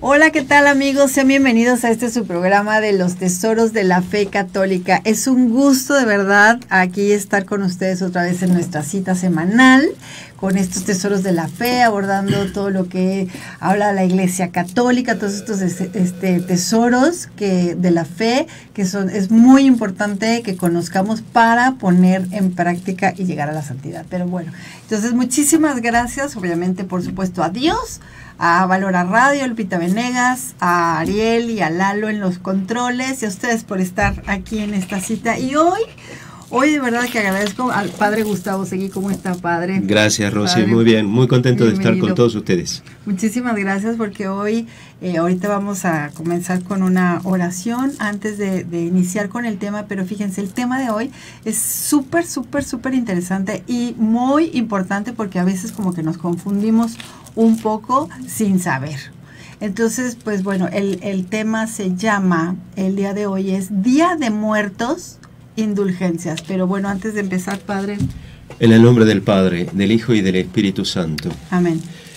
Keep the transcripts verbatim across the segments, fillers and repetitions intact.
Hola, ¿qué tal amigos? Sean bienvenidos a este su programa de los tesoros de la fe católica. Es un gusto de verdad aquí estar con ustedes otra vez en nuestra cita semanal con estos tesoros de la fe, abordando todo lo que habla la Iglesia Católica, todos estos este, tesoros que, de la fe, que son es muy importante que conozcamos para poner en práctica y llegar a la santidad. Pero bueno, entonces muchísimas gracias, obviamente, por supuesto, a Dios, a Valora Radio, Lupita Venegas, a Ariel y a Lalo en los controles, y a ustedes por estar aquí en esta cita. Y hoy, hoy de verdad que agradezco al Padre Gustavo Seguí. ¿Cómo está, Padre? Gracias, Rosy, Padre, muy bien, muy contento bienvenido. de estar con todos ustedes. Muchísimas gracias, porque hoy, eh, ahorita vamos a comenzar con una oración antes de, de iniciar con el tema, pero fíjense, el tema de hoy es súper, súper, súper interesante y muy importante, porque a veces como que nos confundimos un poco sin saber. Entonces, pues bueno, el, el tema se llama, el día de hoy es Día de Muertos, Indulgencias. Pero bueno, antes de empezar, Padre. En el nombre del Padre, del Hijo y del Espíritu Santo. Amén.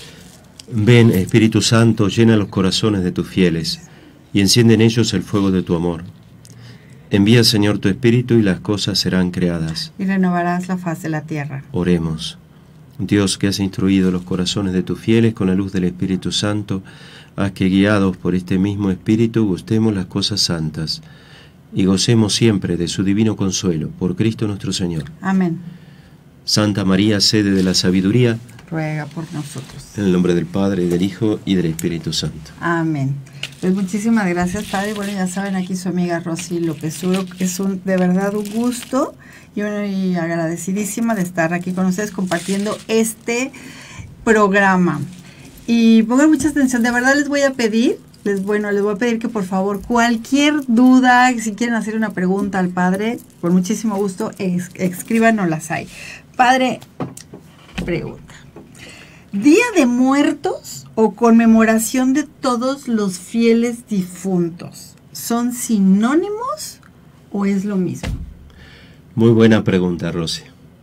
Ven, Espíritu Santo, llena los corazones de tus fieles y enciende en ellos el fuego de tu amor. Envía, Señor, tu Espíritu y las cosas serán creadas. Y renovarás la faz de la tierra. Oremos. Dios, que has instruido los corazones de tus fieles con la luz del Espíritu Santo, haz que, guiados por este mismo Espíritu, gustemos las cosas santas y gocemos siempre de su divino consuelo, por Cristo nuestro Señor. Amén. Santa María, sede de la sabiduría, ruega por nosotros. En el nombre del Padre, del Hijo y del Espíritu Santo. Amén. Pues muchísimas gracias, Padre. Bueno, ya saben, aquí su amiga Rosy López Uro. Es un, de verdad un gusto y, bueno, y agradecidísima de estar aquí con ustedes compartiendo este programa. Y pongan mucha atención, de verdad les voy a pedir, les, bueno, les voy a pedir que por favor cualquier duda, si quieren hacer una pregunta al Padre, con muchísimo gusto, ex, escríbanoslas ahí. Padre, pregunta. ¿Día de Muertos o conmemoración de todos los fieles difuntos son sinónimos o es lo mismo? Muy buena pregunta, Rosy.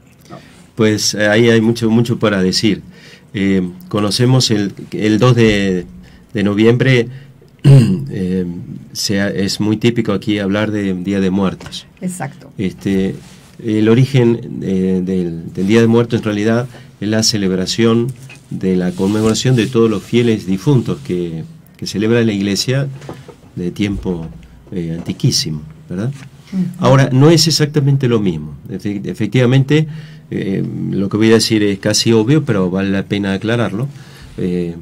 Pues ahí hay mucho, mucho para decir. Eh, conocemos el, el dos de noviembre, eh, sea, es muy típico aquí hablar de Día de Muertos. Exacto. Este, el origen eh, del, del Día de Muertos en realidad es la celebración de la conmemoración de todos los fieles difuntos que, que celebra la Iglesia de tiempo eh, antiquísimo, ¿verdad? Uh-huh. Ahora, no es exactamente lo mismo. Efectivamente, eh, lo que voy a decir es casi obvio, pero vale la pena aclararlo. Eh,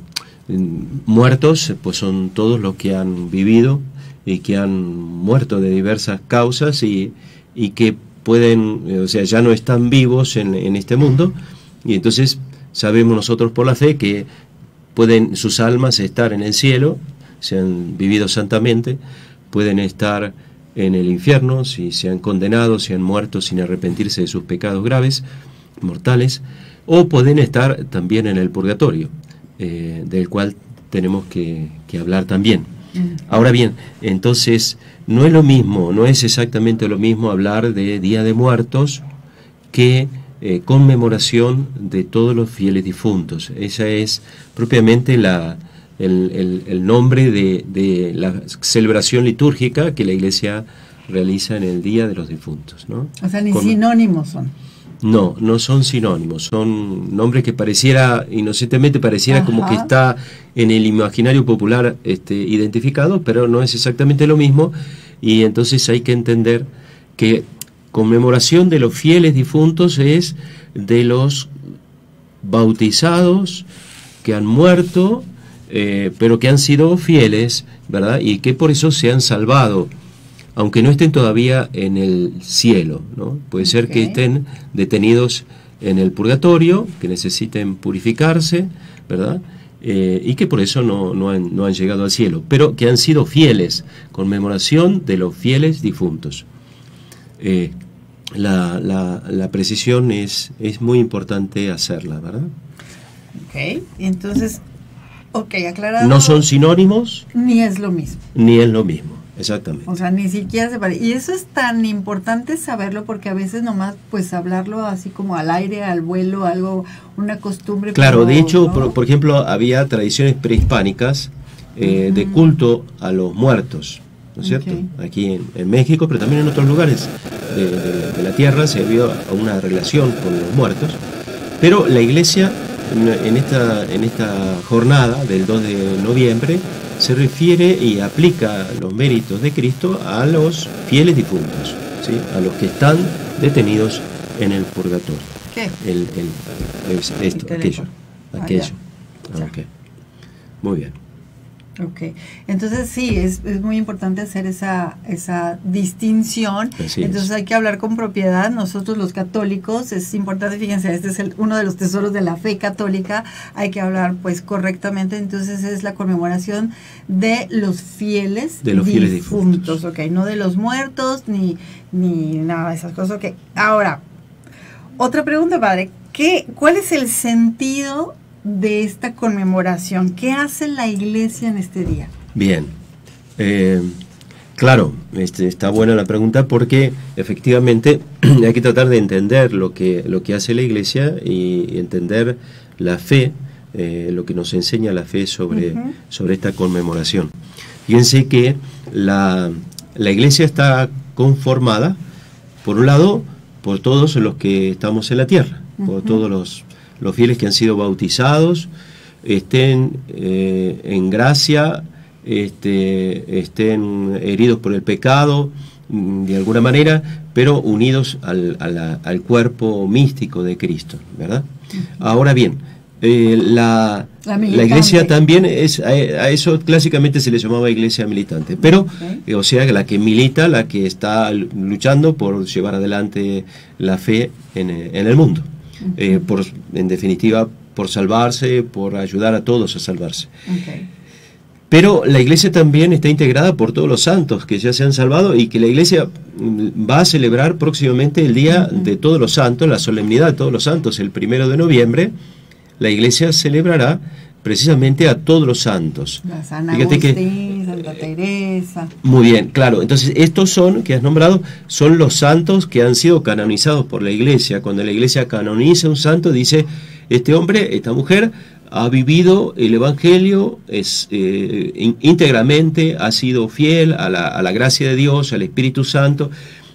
muertos, pues son todos los que han vivido y que han muerto de diversas causas y, y que pueden, o sea, ya no están vivos en, en este mundo, y entonces sabemos nosotros por la fe que pueden sus almas estar en el cielo, si han vivido santamente, pueden estar en el infierno, si se han condenado, si han muerto sin arrepentirse de sus pecados graves, mortales, o pueden estar también en el purgatorio, eh, del cual tenemos que, que hablar también. Ahora bien, entonces, no es lo mismo, no es exactamente lo mismo hablar de Día de Muertos que Eh, conmemoración de todos los fieles difuntos. Esa es propiamente la, el, el, el nombre de, de la celebración litúrgica que la Iglesia realiza en el Día de los Difuntos, ¿no? O sea, ni Con, sinónimos son. No, no son sinónimos, son nombres que pareciera, inocentemente pareciera, Ajá. como que está en el imaginario popular este, identificado, pero no es exactamente lo mismo, y entonces hay que entender que conmemoración de los fieles difuntos es de los bautizados que han muerto, eh, pero que han sido fieles, ¿verdad? Y que por eso se han salvado, aunque no estén todavía en el cielo, ¿no? Puede ser okay. que estén detenidos en el purgatorio, que necesiten purificarse, ¿verdad? Eh, y que por eso no, no, han, no han llegado al cielo, pero que han sido fieles, conmemoración de los fieles difuntos. Eh, la, la, la precisión es, es muy importante hacerla, ¿verdad? Ok, entonces, ok, aclarado. No son sinónimos. Ni es lo mismo. Ni es lo mismo, exactamente. O sea, ni siquiera se parece. Y eso es tan importante saberlo porque a veces nomás, pues, hablarlo así como al aire, al vuelo, algo, una costumbre. Claro, pero, de hecho, ¿no? por, por ejemplo, había tradiciones prehispánicas eh, uh-huh. de culto a los muertos, ¿no es cierto? Okay. Aquí en, en México, pero también en otros lugares de, de, de la tierra se vio una relación con los muertos, pero la Iglesia en, en, esta, en esta jornada del dos de noviembre se refiere y aplica los méritos de Cristo a los fieles difuntos, ¿sí? A los que están detenidos en el purgatorio. ¿Qué? El, el, es, esto, el aquello. Ah, aquello. ya. Ah, okay. Muy bien. Ok, entonces sí, es, es muy importante hacer esa, esa distinción. Así entonces es. Hay que hablar con propiedad. Nosotros los católicos, es importante, fíjense, este es el, uno de los tesoros de la fe católica, hay que hablar pues correctamente. Entonces es la conmemoración de los fieles, de los fieles difuntos, difuntos. ok, no de los muertos ni, ni nada de esas cosas. Ok, ahora, otra pregunta, padre, ¿qué, ¿cuál es el sentido de esta conmemoración? ¿Qué hace la Iglesia en este día? Bien, eh, claro, este, está buena la pregunta porque efectivamente hay que tratar de entender lo que, lo que hace la Iglesia y entender la fe, eh, lo que nos enseña la fe sobre, uh-huh. sobre esta conmemoración. Fíjense que la, la Iglesia está conformada, por un lado, por todos los que estamos en la tierra, uh-huh. por todos los los fieles que han sido bautizados, estén eh, en gracia, este, estén heridos por el pecado, de alguna manera, pero unidos al, a la, al cuerpo místico de Cristo, ¿verdad? Uh-huh. Ahora bien, eh, la, la, la Iglesia también, es a, a eso clásicamente se le llamaba Iglesia militante, pero, okay. eh, o sea, la que milita, la que está luchando por llevar adelante la fe en, en el mundo. Eh, por, en definitiva, por salvarse, por ayudar a todos a salvarse. Okay. Pero la Iglesia también está integrada por todos los santos que ya se han salvado y que la Iglesia va a celebrar próximamente el Día uh-huh. de Todos los Santos, la solemnidad de Todos los Santos, el primero de noviembre. La Iglesia celebrará precisamente a todos los santos. La San Agustín, que, Santa Teresa. Muy bien, claro. Entonces, estos son, que has nombrado, son los santos que han sido canonizados por la Iglesia. Cuando la Iglesia canoniza un santo, dice, este hombre, esta mujer, ha vivido el Evangelio, es eh, íntegramente, ha sido fiel a la, a la gracia de Dios, al Espíritu Santo,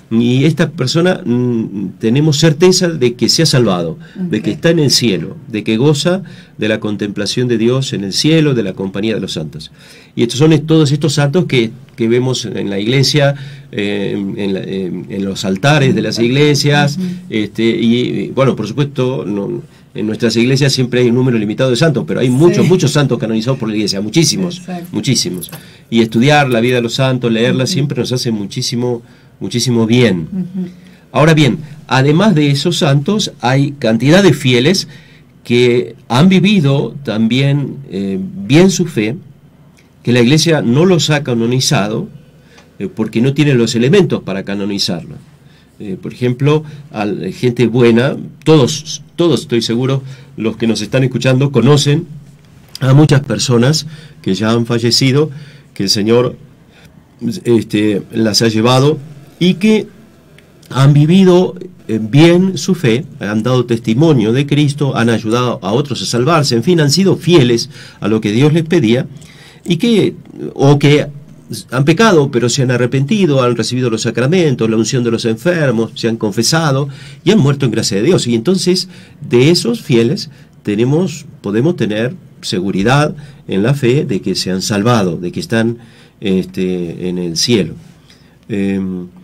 y esta persona mmm, tenemos certeza de que se ha salvado, okay. de que está en el cielo, de que goza de la contemplación de Dios en el cielo, de la compañía de los santos. Y estos son todos estos santos que, que vemos en la iglesia, eh, en, la, en, en los altares de las iglesias, uh-huh. este, y bueno, por supuesto, no, en nuestras iglesias siempre hay un número limitado de santos, pero hay muchos, sí. muchos santos canonizados por la iglesia, muchísimos, Exacto. muchísimos. Y estudiar la vida de los santos, leerla, uh-huh. siempre nos hace muchísimo muchísimo bien. Uh-huh. Ahora bien, además de esos santos, hay cantidad de fieles que han vivido también eh, bien su fe, que la Iglesia no los ha canonizado, eh, porque no tiene los elementos para canonizarlo. Eh, por ejemplo, a gente buena, todos, todos estoy seguro, los que nos están escuchando conocen a muchas personas que ya han fallecido, que el Señor este, las ha llevado y que han vivido bien su fe, han dado testimonio de Cristo, han ayudado a otros a salvarse, en fin, han sido fieles a lo que Dios les pedía, y que, o que han pecado, pero se han arrepentido, han recibido los sacramentos, la unción de los enfermos, se han confesado y han muerto en gracia de Dios. Y entonces, de esos fieles, tenemos, podemos tener seguridad en la fe de que se han salvado, de que están este, en el cielo. Eh,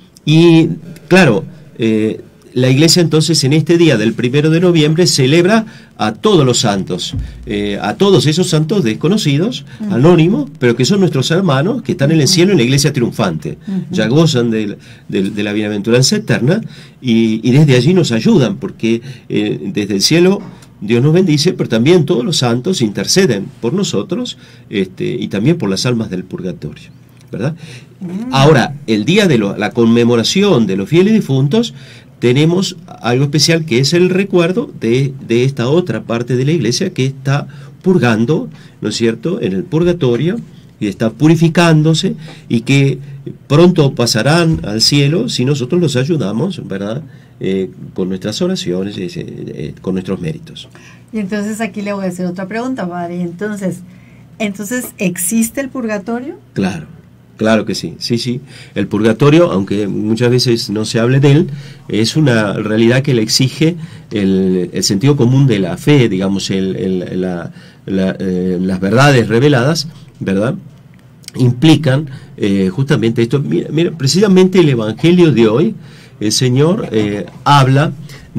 Y claro, eh, la Iglesia entonces en este día del primero de noviembre celebra a todos los santos, eh, a todos esos santos desconocidos, uh-huh. anónimos, pero que son nuestros hermanos, que están en el cielo en la Iglesia triunfante, uh-huh. ya gozan de, de, de la bienaventuranza eterna y, y desde allí nos ayudan, porque eh, desde el cielo Dios nos bendice, pero también todos los santos interceden por nosotros este, y también por las almas del purgatorio, ¿verdad? Mm. Ahora, el día de lo, la conmemoración de los fieles difuntos, tenemos algo especial que es el recuerdo de, de esta otra parte de la iglesia que está purgando, ¿no es cierto?, en el purgatorio, y está purificándose, y que pronto pasarán al cielo si nosotros los ayudamos, ¿verdad?, eh, con nuestras oraciones, eh, eh, con nuestros méritos. Y entonces aquí le voy a hacer otra pregunta, padre. Entonces, Entonces, ¿existe el purgatorio? Claro, claro que sí, sí, sí. El purgatorio, aunque muchas veces no se hable de él, es una realidad que le exige el, el sentido común de la fe, digamos, el, el, la, la, eh, las verdades reveladas, ¿verdad? Implican eh, justamente esto. Mira, mira, precisamente el Evangelio de hoy, el Señor eh, habla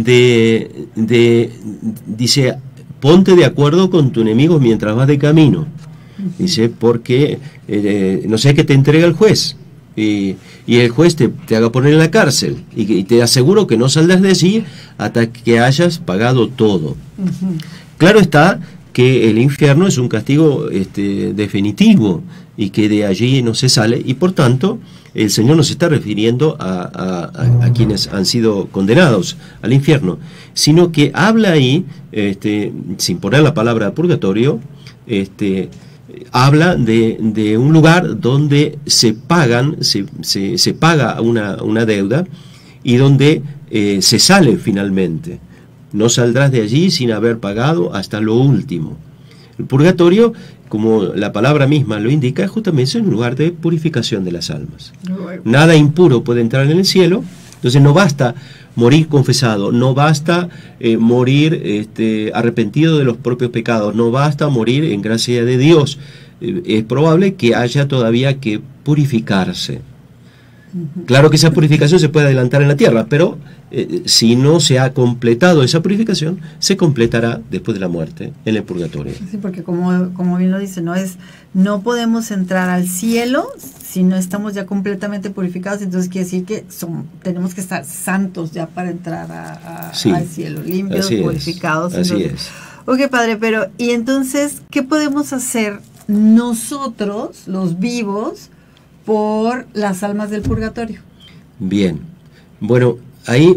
de, de, dice, ponte de acuerdo con tu enemigo mientras vas de camino. Dice, porque eh, no sé qué te entrega el juez y, y el juez te, te haga poner en la cárcel y, y te aseguro que no saldrás de allí hasta que hayas pagado todo. Uh-huh. Claro está que el infierno es un castigo este, definitivo y que de allí no se sale, y por tanto el Señor nos está refiriendo a, a, a, a quienes han sido condenados al infierno, sino que habla ahí, este, sin poner la palabra purgatorio, este habla de, de un lugar donde se pagan, se, se, se paga una, una deuda y donde eh, se sale finalmente. No saldrás de allí sin haber pagado hasta lo último. El purgatorio, como la palabra misma lo indica, justamente es un lugar de purificación de las almas. Nada impuro puede entrar en el cielo, entonces no basta morir confesado, no basta eh, morir este, arrepentido de los propios pecados, no basta morir en gracia de Dios. Eh, es probable que haya todavía que purificarse. Uh-huh. Claro que esa purificación se puede adelantar en la tierra, pero eh, si no se ha completado esa purificación, se completará después de la muerte en el purgatorio. Sí, porque como, como bien lo dice, no es, no podemos entrar al cielo si no estamos ya completamente purificados, entonces quiere decir que son, tenemos que estar santos ya para entrar a, a, sí, al cielo, limpios, así purificados. Es, así entonces, es. Ok, padre, pero ¿y entonces qué podemos hacer nosotros, los vivos, por las almas del purgatorio? Bien, bueno, ahí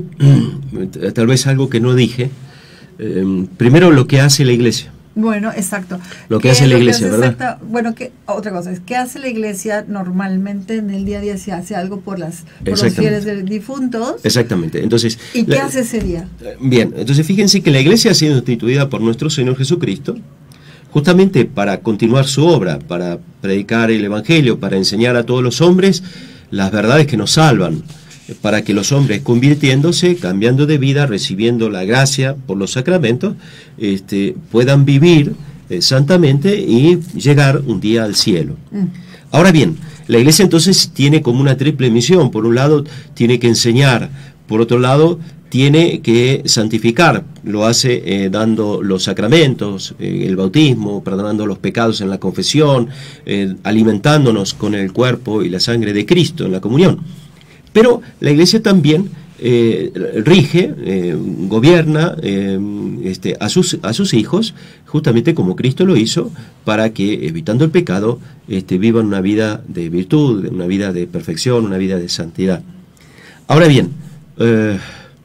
tal vez algo que no dije, eh, primero lo que hace la iglesia. Bueno, exacto. Lo que hace la iglesia, ¿verdad? Exacta, bueno, que otra cosa es, ¿qué hace la iglesia normalmente en el día a día? Si hace algo por las por los fieles de difuntos. Exactamente. Entonces, ¿y qué la, hace ese día? Bien, entonces fíjense que la iglesia ha sido instituida por nuestro Señor Jesucristo, justamente para continuar su obra, para predicar el Evangelio, para enseñar a todos los hombres las verdades que nos salvan, para que los hombres, convirtiéndose, cambiando de vida, recibiendo la gracia por los sacramentos, este, puedan vivir eh, santamente y llegar un día al cielo. Mm. Ahora bien, la iglesia entonces tiene como una triple misión. Por un lado, tiene que enseñar, por otro lado, tiene que santificar, lo hace eh, dando los sacramentos, eh, el bautismo, perdonando los pecados en la confesión, eh, alimentándonos con el cuerpo y la sangre de Cristo en la comunión. Pero la iglesia también eh, rige, eh, gobierna eh, este, a, sus, a sus hijos, justamente como Cristo lo hizo, para que, evitando el pecado, este, vivan una vida de virtud, una vida de perfección, una vida de santidad. Ahora bien, eh,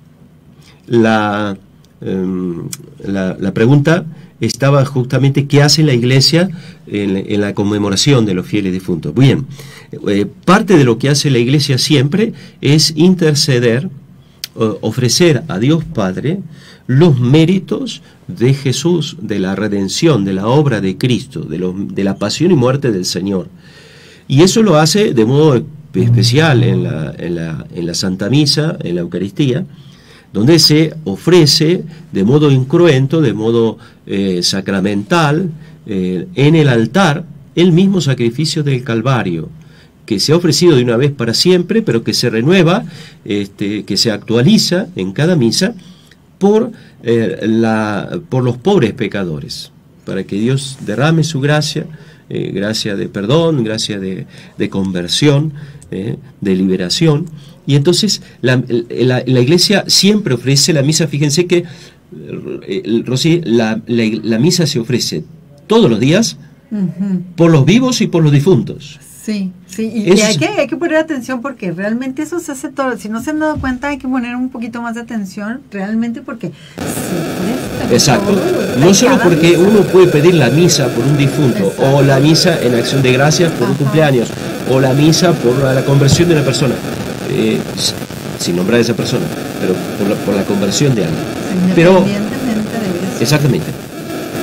la, eh, la, la pregunta estaba justamente qué hace la iglesia en, en la conmemoración de los fieles difuntos. Bien, eh, parte de lo que hace la iglesia siempre es interceder, eh, ofrecer a Dios Padre los méritos de Jesús, de la redención, de la obra de Cristo, de, lo, de la pasión y muerte del Señor. Y eso lo hace de modo especial en la, en la, en la Santa Misa, en la Eucaristía, donde se ofrece de modo incruento, de modo eh, sacramental, eh, en el altar, el mismo sacrificio del Calvario, que se ha ofrecido de una vez para siempre, pero que se renueva, este, que se actualiza en cada misa por, eh, la, por los pobres pecadores, para que Dios derrame su gracia, eh, gracia de perdón, gracia de, de conversión, eh, de liberación. Y entonces la, la, la iglesia siempre ofrece la misa. Fíjense que, eh, Rosy, la, la, la misa se ofrece todos los días, uh-huh, por los vivos y por los difuntos. Sí, sí, y, y hay, que, hay que poner atención porque realmente eso se hace todo. Si no se han dado cuenta, hay que poner un poquito más de atención, realmente, porque se presta. Exacto, no solo porque misa. Uno puede pedir la misa por un difunto, exacto, o la misa en acción de gracias por, ajá, un cumpleaños, o la misa por la, la conversión de una persona. Eh, sin nombrar a esa persona, pero por la, por la conversión de alguien. Pero, independientemente de eso. Exactamente.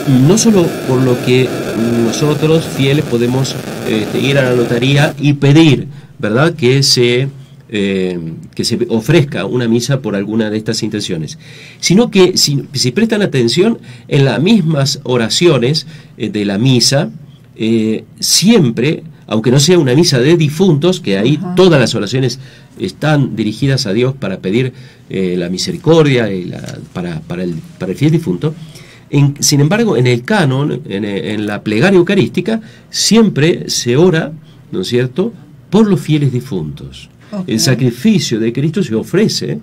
no solo por lo que nosotros fieles podemos este, ir a la notaría y pedir, ¿verdad?, que se, eh, que se ofrezca una misa por alguna de estas intenciones, sino que si, si prestan atención en las mismas oraciones eh, de la misa, eh, siempre, aunque no sea una misa de difuntos, que ahí uh-huh. todas las oraciones están dirigidas a Dios para pedir eh, la misericordia y la, para, para, el, para el fiel difunto, en, sin embargo, en el canon, en, en la plegaria eucarística, siempre se ora, ¿no es cierto?, por los fieles difuntos. Okay. El sacrificio de Cristo se ofrece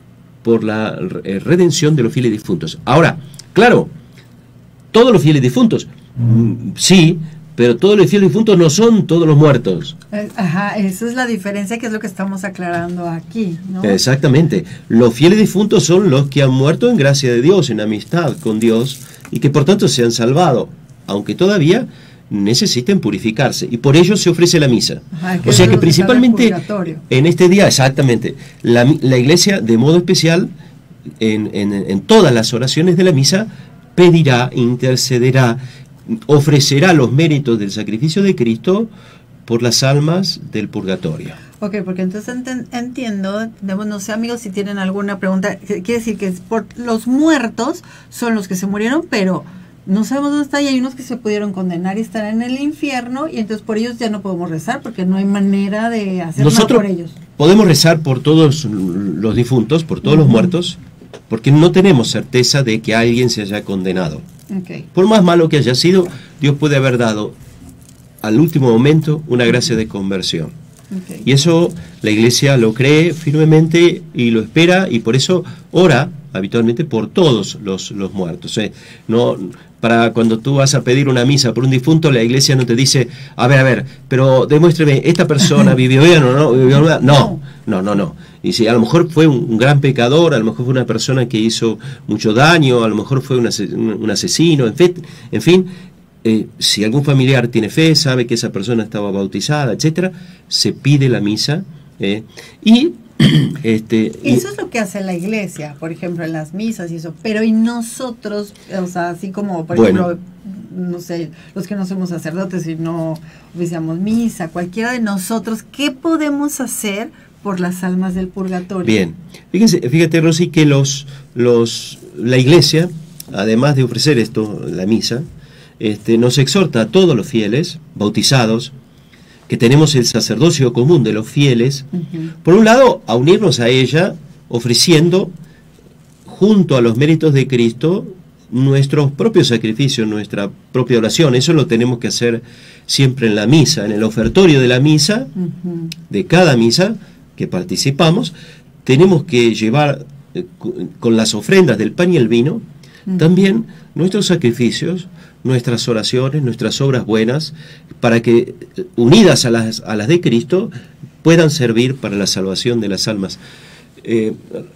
por la redención de los fieles difuntos. Ahora, claro, todos los fieles difuntos, mm, sí, pero todos los fieles difuntos no son todos los muertos. Ajá, esa es la diferencia, que es lo que estamos aclarando aquí, ¿no? Exactamente. Los fieles difuntos son los que han muerto en gracia de Dios, en amistad con Dios, y que por tanto se han salvado, aunque todavía necesiten purificarse, y por ello se ofrece la misa. Ajá, o sea que principalmente en este día, exactamente, la, la Iglesia, de modo especial, en, en, en todas las oraciones de la misa, pedirá, intercederá, ofrecerá los méritos del sacrificio de Cristo por las almas del purgatorio. Ok, porque entonces ent entiendo, no sé, amigos, si tienen alguna pregunta. Quiere decir que por los muertos son los que se murieron, pero no sabemos dónde está, y hay unos que se pudieron condenar y estar en el infierno, y entonces por ellos ya no podemos rezar, porque no hay manera de hacer Nosotros nada por ellos. Podemos rezar por todos los difuntos, por todos uh-huh. los muertos, porque no tenemos certeza de que alguien se haya condenado. Okay. Por más malo que haya sido, Dios puede haber dado al último momento una gracia de conversión. Okay. Y eso la Iglesia lo cree firmemente y lo espera, y por eso ora habitualmente por todos los, los muertos. ¿eh? No, para cuando tú vas a pedir una misa por un difunto, la Iglesia no te dice, a ver, a ver, pero demuéstreme, ¿esta persona vivió bien o no? ¿Vivió mal? No, no, no, no. Y si a lo mejor fue un, un gran pecador, a lo mejor fue una persona que hizo mucho daño, a lo mejor fue un, ase un asesino, en fin, en fin eh, si algún familiar tiene fe, sabe que esa persona estaba bautizada, etcétera, se pide la misa. Eh, y este eso es lo que hace la Iglesia, por ejemplo, en las misas y eso, pero y nosotros, o sea, así como, por bueno. ejemplo, no sé, los que no somos sacerdotes y no oficiamos misa, cualquiera de nosotros, ¿qué podemos hacer por las almas del purgatorio? Bien, fíjense, fíjate, Rosy, que los, los, la Iglesia, además de ofrecer esto, la misa, este, nos exhorta a todos los fieles bautizados, que tenemos el sacerdocio común de los fieles, uh-huh. por un lado, a unirnos a ella, ofreciendo, junto a los méritos de Cristo, nuestros propios sacrificios, nuestra propia oración. Eso lo tenemos que hacer siempre en la misa, en el ofertorio de la misa, uh-huh. de cada misa que participamos, tenemos que llevar eh, con las ofrendas del pan y el vino, uh-huh. también nuestros sacrificios, nuestras oraciones, nuestras obras buenas, para que, unidas a las, a las de Cristo, puedan servir para la salvación de las almas. Eh,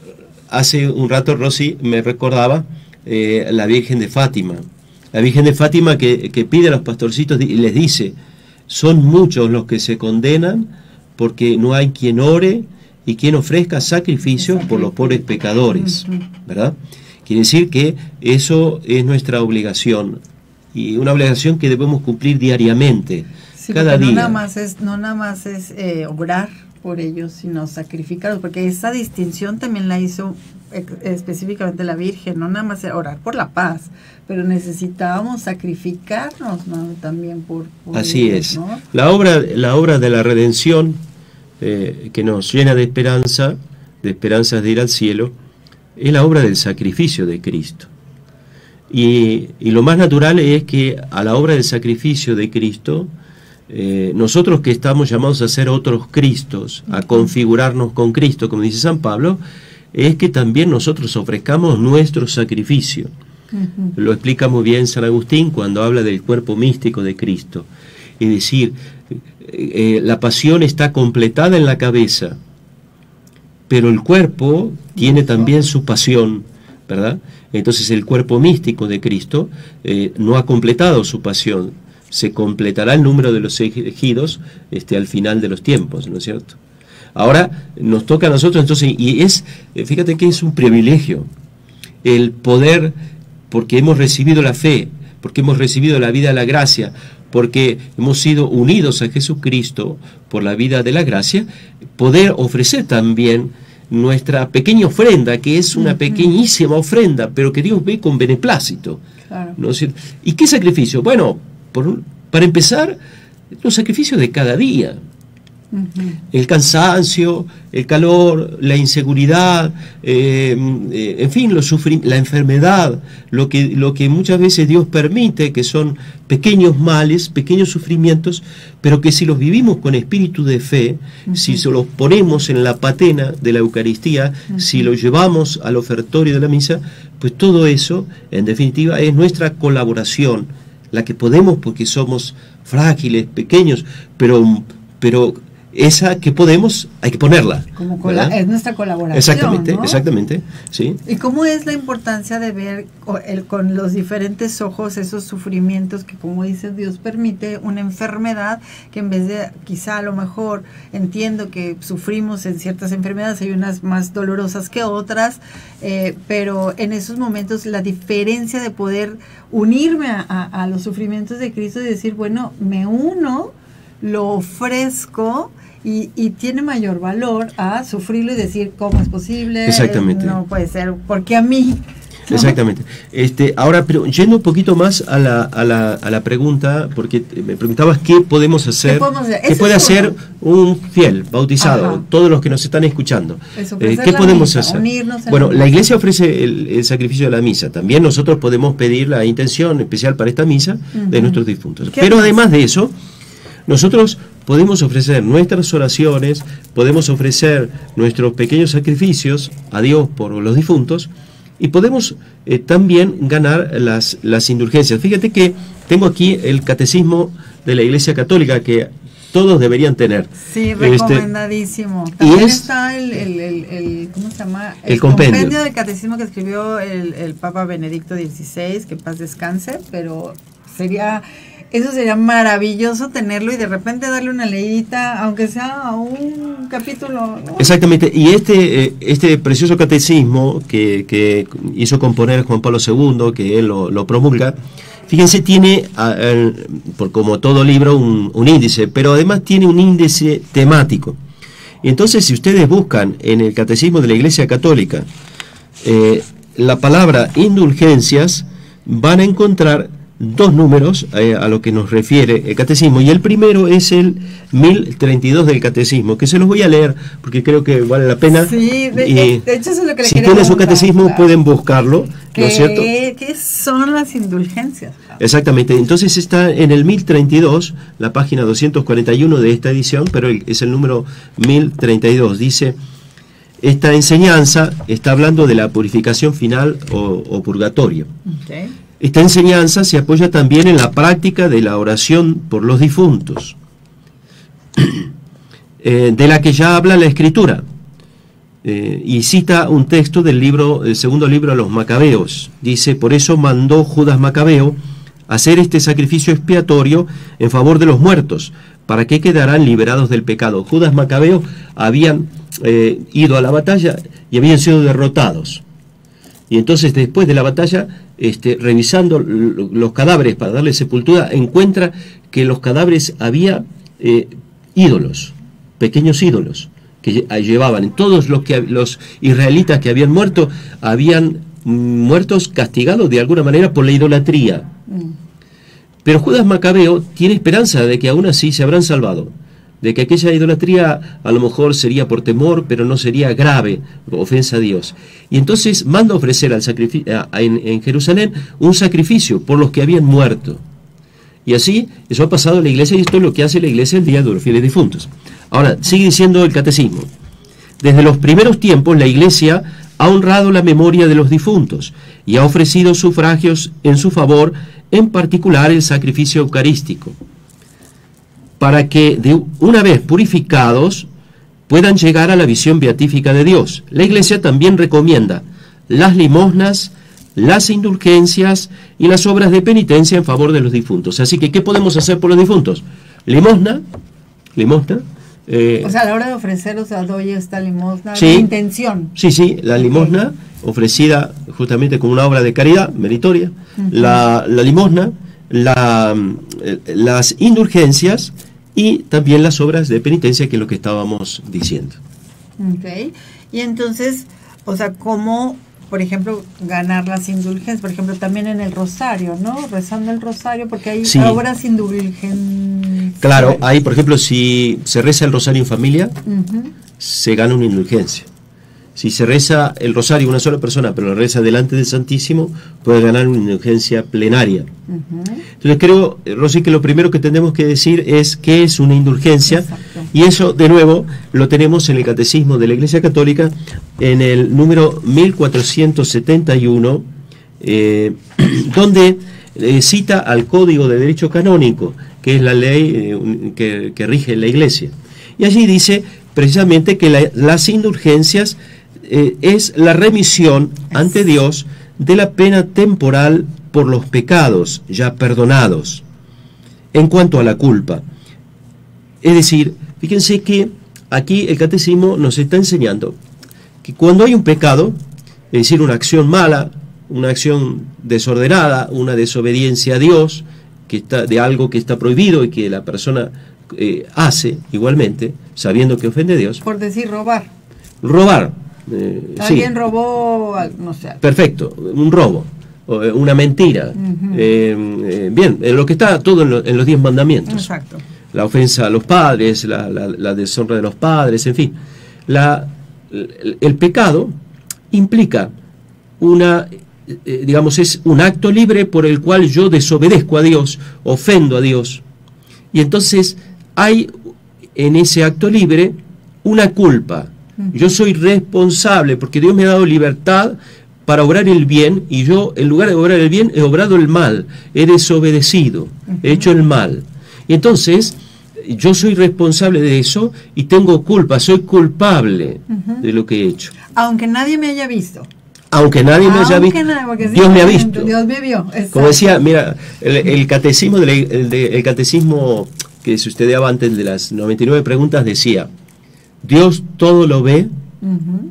hace un rato, Rosy me recordaba eh, la Virgen de Fátima. La Virgen de Fátima que, que pide a los pastorcitos y les dice, son muchos los que se condenan porque no hay quien ore y quien ofrezca sacrificios por los pobres pecadores, ¿verdad? Quiere decir que eso es nuestra obligación, y una obligación que debemos cumplir diariamente, sí, cada día. No nada más es, no nada más es eh, orar por ellos, sino sacrificarlos, porque esa distinción también la hizo específicamente la Virgen, no nada más orar por la paz, pero necesitábamos sacrificarnos, ¿no? También por, por Así ellos, es. ¿no? La obra, la obra de la redención, eh, que nos llena de esperanza, de esperanzas de ir al cielo, es la obra del sacrificio de Cristo. Y, y lo más natural es que a la obra del sacrificio de Cristo, eh, nosotros que estamos llamados a ser otros Cristos, a configurarnos con Cristo, como dice San Pablo, es que también nosotros ofrezcamos nuestro sacrificio. Uh-huh. Lo explica muy bien San Agustín cuando habla del cuerpo místico de Cristo. Es decir, eh, la pasión está completada en la cabeza, pero el cuerpo tiene también su pasión, ¿verdad? Entonces el cuerpo místico de Cristo eh, no ha completado su pasión. Se completará el número de los elegidos este, al final de los tiempos, ¿no es cierto? Ahora nos toca a nosotros, entonces, y es, fíjate que es un privilegio el poder, porque hemos recibido la fe, porque hemos recibido la vida de la gracia, porque hemos sido unidos a Jesucristo por la vida de la gracia, poder ofrecer también nuestra pequeña ofrenda, que es una pequeñísima ofrenda, pero que Dios ve con beneplácito. Claro. ¿No es cierto? ¿Y qué sacrificio? Bueno, por, para empezar, los sacrificios de cada día. Uh-huh. El cansancio, el calor, la inseguridad, eh, eh, en fin, lo sufri- la enfermedad, lo que, lo que muchas veces Dios permite, que son pequeños males, pequeños sufrimientos, pero que si los vivimos con espíritu de fe, uh-huh. si se los ponemos en la patena de la Eucaristía, uh-huh. si los llevamos al ofertorio de la misa, pues todo eso, en definitiva, es nuestra colaboración, la que podemos porque somos frágiles, pequeños, pero... pero esa que podemos, hay que ponerla. Como cola- es nuestra colaboración. Exactamente, ¿no? exactamente, sí. ¿Y cómo es la importancia de ver el, con los diferentes ojos esos sufrimientos que, como dice Dios, permite una enfermedad que en vez de, quizá a lo mejor, entiendo que sufrimos en ciertas enfermedades, hay unas más dolorosas que otras, eh, pero en esos momentos la diferencia de poder unirme a, a, a los sufrimientos de Cristo y decir, bueno, me uno, lo ofrezco y, y tiene mayor valor a sufrirlo y decir cómo es posible. Exactamente. No puede ser, porque a mí. ¿No? Exactamente. Este, ahora, pero yendo un poquito más a la, a la, a la pregunta, porque me preguntabas qué podemos hacer, qué, podemos hacer? ¿Qué puede hacer un fiel bautizado? Ajá. Todos los que nos están escuchando. Eh, ¿Qué podemos misa, hacer? Bueno, la Iglesia ofrece el, el sacrificio de la misa. También nosotros podemos pedir la intención especial para esta misa uh-huh. de nuestros difuntos. Pero más? Además de eso, nosotros podemos ofrecer nuestras oraciones, podemos ofrecer nuestros pequeños sacrificios a Dios por los difuntos y podemos eh, también ganar las, las indulgencias. Fíjate que tengo aquí el catecismo de la Iglesia Católica que todos deberían tener. Sí, recomendadísimo. Este, También y es, está el, el, el, el, ¿cómo se llama? El, el compendio. compendio del catecismo que escribió el, el Papa Benedicto dieciséis, que paz descanse, pero sería... Eso sería maravilloso tenerlo y de repente darle una leidita, aunque sea a un capítulo, ¿no? Exactamente, y este este precioso catecismo que, que hizo componer Juan Pablo segundo, que él lo, lo promulga, fíjense, tiene, por como todo libro, un, un índice, pero además tiene un índice temático. Entonces, si ustedes buscan en el Catecismo de la Iglesia Católica eh, la palabra indulgencias, van a encontrar dos números eh, a lo que nos refiere el catecismo, y el primero es el mil treinta y dos del catecismo, que se los voy a leer porque creo que vale la pena. Sí, de, y, de hecho eso es lo que le si tienen su catecismo, claro, pueden buscarlo, ¿no es cierto? ¿Qué son las indulgencias? Exactamente, entonces está en el mil treinta y dos, la página doscientos cuarenta y uno de esta edición, pero el, es el número mil treinta y dos, dice: esta enseñanza está hablando de la purificación final o, o purgatorio. Okay. Esta enseñanza se apoya también en la práctica de la oración por los difuntos, eh, de la que ya habla la Escritura, eh, y cita un texto del libro, el segundo libro de los Macabeos. Dice: por eso mandó Judas Macabeo hacer este sacrificio expiatorio en favor de los muertos, para que quedaran liberados del pecado. Judas Macabeo habían eh, ido a la batalla y habían sido derrotados. Y entonces, después de la batalla, este, revisando los cadáveres para darle sepultura, encuentra que en los cadáveres había eh, ídolos, pequeños ídolos, que llevaban. Todos los, que, los israelitas que habían muerto, habían muertos castigados de alguna manera por la idolatría. Mm. Pero Judas Macabeo tiene esperanza de que aún así se habrán salvado, de que aquella idolatría a lo mejor sería por temor, pero no sería grave, ofensa a Dios. Y entonces manda ofrecer al sacrificio, en, en Jerusalén un sacrificio por los que habían muerto. Y así, eso ha pasado en la iglesia, y esto es lo que hace la iglesia el día de los fieles difuntos. Ahora, sigue diciendo el catecismo: desde los primeros tiempos la iglesia ha honrado la memoria de los difuntos y ha ofrecido sufragios en su favor, en particular el sacrificio eucarístico, para que de una vez purificados puedan llegar a la visión beatífica de Dios. La Iglesia también recomienda las limosnas, las indulgencias y las obras de penitencia en favor de los difuntos. Así que, ¿qué podemos hacer por los difuntos? Limosna, limosna, Eh, o sea, a la hora de ofrecer, o sea, doy esta limosna, sí, de intención. Sí, sí, la limosna ofrecida justamente como una obra de caridad meritoria, uh-huh. la, la limosna, la, las indulgencias y también las obras de penitencia, que es lo que estábamos diciendo. Ok, y entonces, o sea, ¿cómo, por ejemplo, ganar las indulgencias? Por ejemplo, también en el rosario, ¿no? Rezando el rosario, porque hay sí. obras indulgencias. Claro, ahí, por ejemplo, si se reza el rosario en familia, uh-huh. se gana una indulgencia. Si se reza el rosario una sola persona, pero lo reza delante del Santísimo, puede ganar una indulgencia plenaria. Uh-huh. Entonces creo, Rosy, que lo primero que tenemos que decir es qué es una indulgencia. Exacto. Y eso, de nuevo, lo tenemos en el Catecismo de la Iglesia Católica, en el número mil cuatrocientos setenta y uno, eh, donde eh, cita al Código de Derecho Canónico, que es la ley eh, que, que rige la Iglesia. Y allí dice precisamente que la, las indulgencias Eh, es la remisión ante Dios de la pena temporal por los pecados ya perdonados en cuanto a la culpa. Es decir, fíjense que aquí el Catecismo nos está enseñando que cuando hay un pecado, es decir, una acción mala, una acción desordenada, una desobediencia a Dios, que está, de algo que está prohibido y que la persona eh, hace igualmente, sabiendo que ofende a Dios. Por decir robar. Robar. Eh, Alguien sí. robó, no sé. Perfecto, un robo, una mentira. Uh-huh. eh, eh, bien, en lo que está todo en, lo, en los diez mandamientos. Exacto. La ofensa a los padres, la, la, la deshonra de los padres, en fin. La, el, el pecado implica una, eh, digamos, es un acto libre por el cual yo desobedezco a Dios, ofendo a Dios. Y entonces hay en ese acto libre una culpa. Yo soy responsable porque Dios me ha dado libertad para obrar el bien y yo, en lugar de obrar el bien, he obrado el mal, he desobedecido, uh-huh. he hecho el mal. Y entonces, yo soy responsable de eso y tengo culpa, soy culpable uh-huh. de lo que he hecho. Aunque nadie me haya visto. Aunque nadie me haya visto, nada, Dios sí, me ha visto. Dios me vio. Exacto. Como decía, mira, el, el catecismo, de la, el, de, el catecismo que se usted daba antes de las noventa y nueve preguntas decía, ¿Dios todo lo ve? Uh-huh.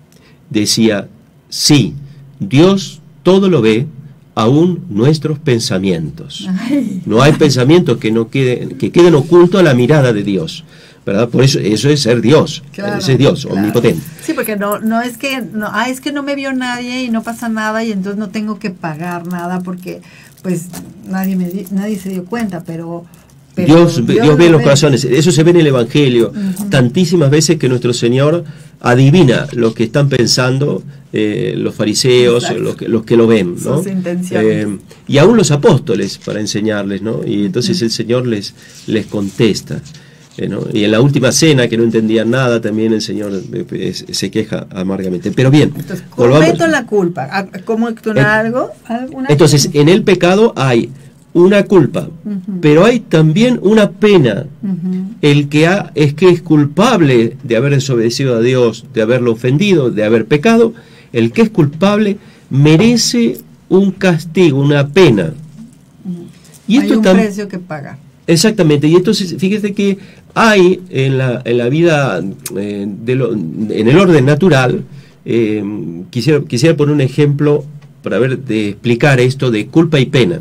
Decía, sí, Dios todo lo ve, aún nuestros pensamientos. Ay. No hay pensamientos que no queden, que queden ocultos a la mirada de Dios, ¿verdad? Por eso, eso es ser Dios, claro, eso es Dios, claro. omnipotente. Sí, porque no, no es que, no, ah, es que no me vio nadie y no pasa nada y entonces no tengo que pagar nada porque, pues, nadie me, nadie se dio cuenta, pero Pero Dios, Dios, Dios ve en los ve. corazones, eso se ve en el Evangelio, uh-huh. tantísimas veces que nuestro Señor adivina lo que están pensando eh, los fariseos, los que, los que lo ven, ¿no? Sus intenciones. Eh, y aún los apóstoles para enseñarles, ¿no? Y entonces uh-huh. el Señor les, les contesta. Eh, ¿no? Y en la última cena, que no entendían nada, también el Señor eh, se queja amargamente. Pero bien, entonces, cometo la culpa, ¿cómo actúa algo? Entonces, en el pecado hay una culpa, uh-huh. pero hay también una pena. Uh-huh. El que ha, es que es culpable de haber desobedecido a Dios, de haberlo ofendido, de haber pecado, el que es culpable merece un castigo, una pena. Uh-huh. Y esto hay un tam- precio que pagar. Exactamente, y entonces fíjese que hay en la, en la vida, eh, de lo, en el orden natural, eh, quisiera, quisiera poner un ejemplo para ver, de explicar esto de culpa y pena.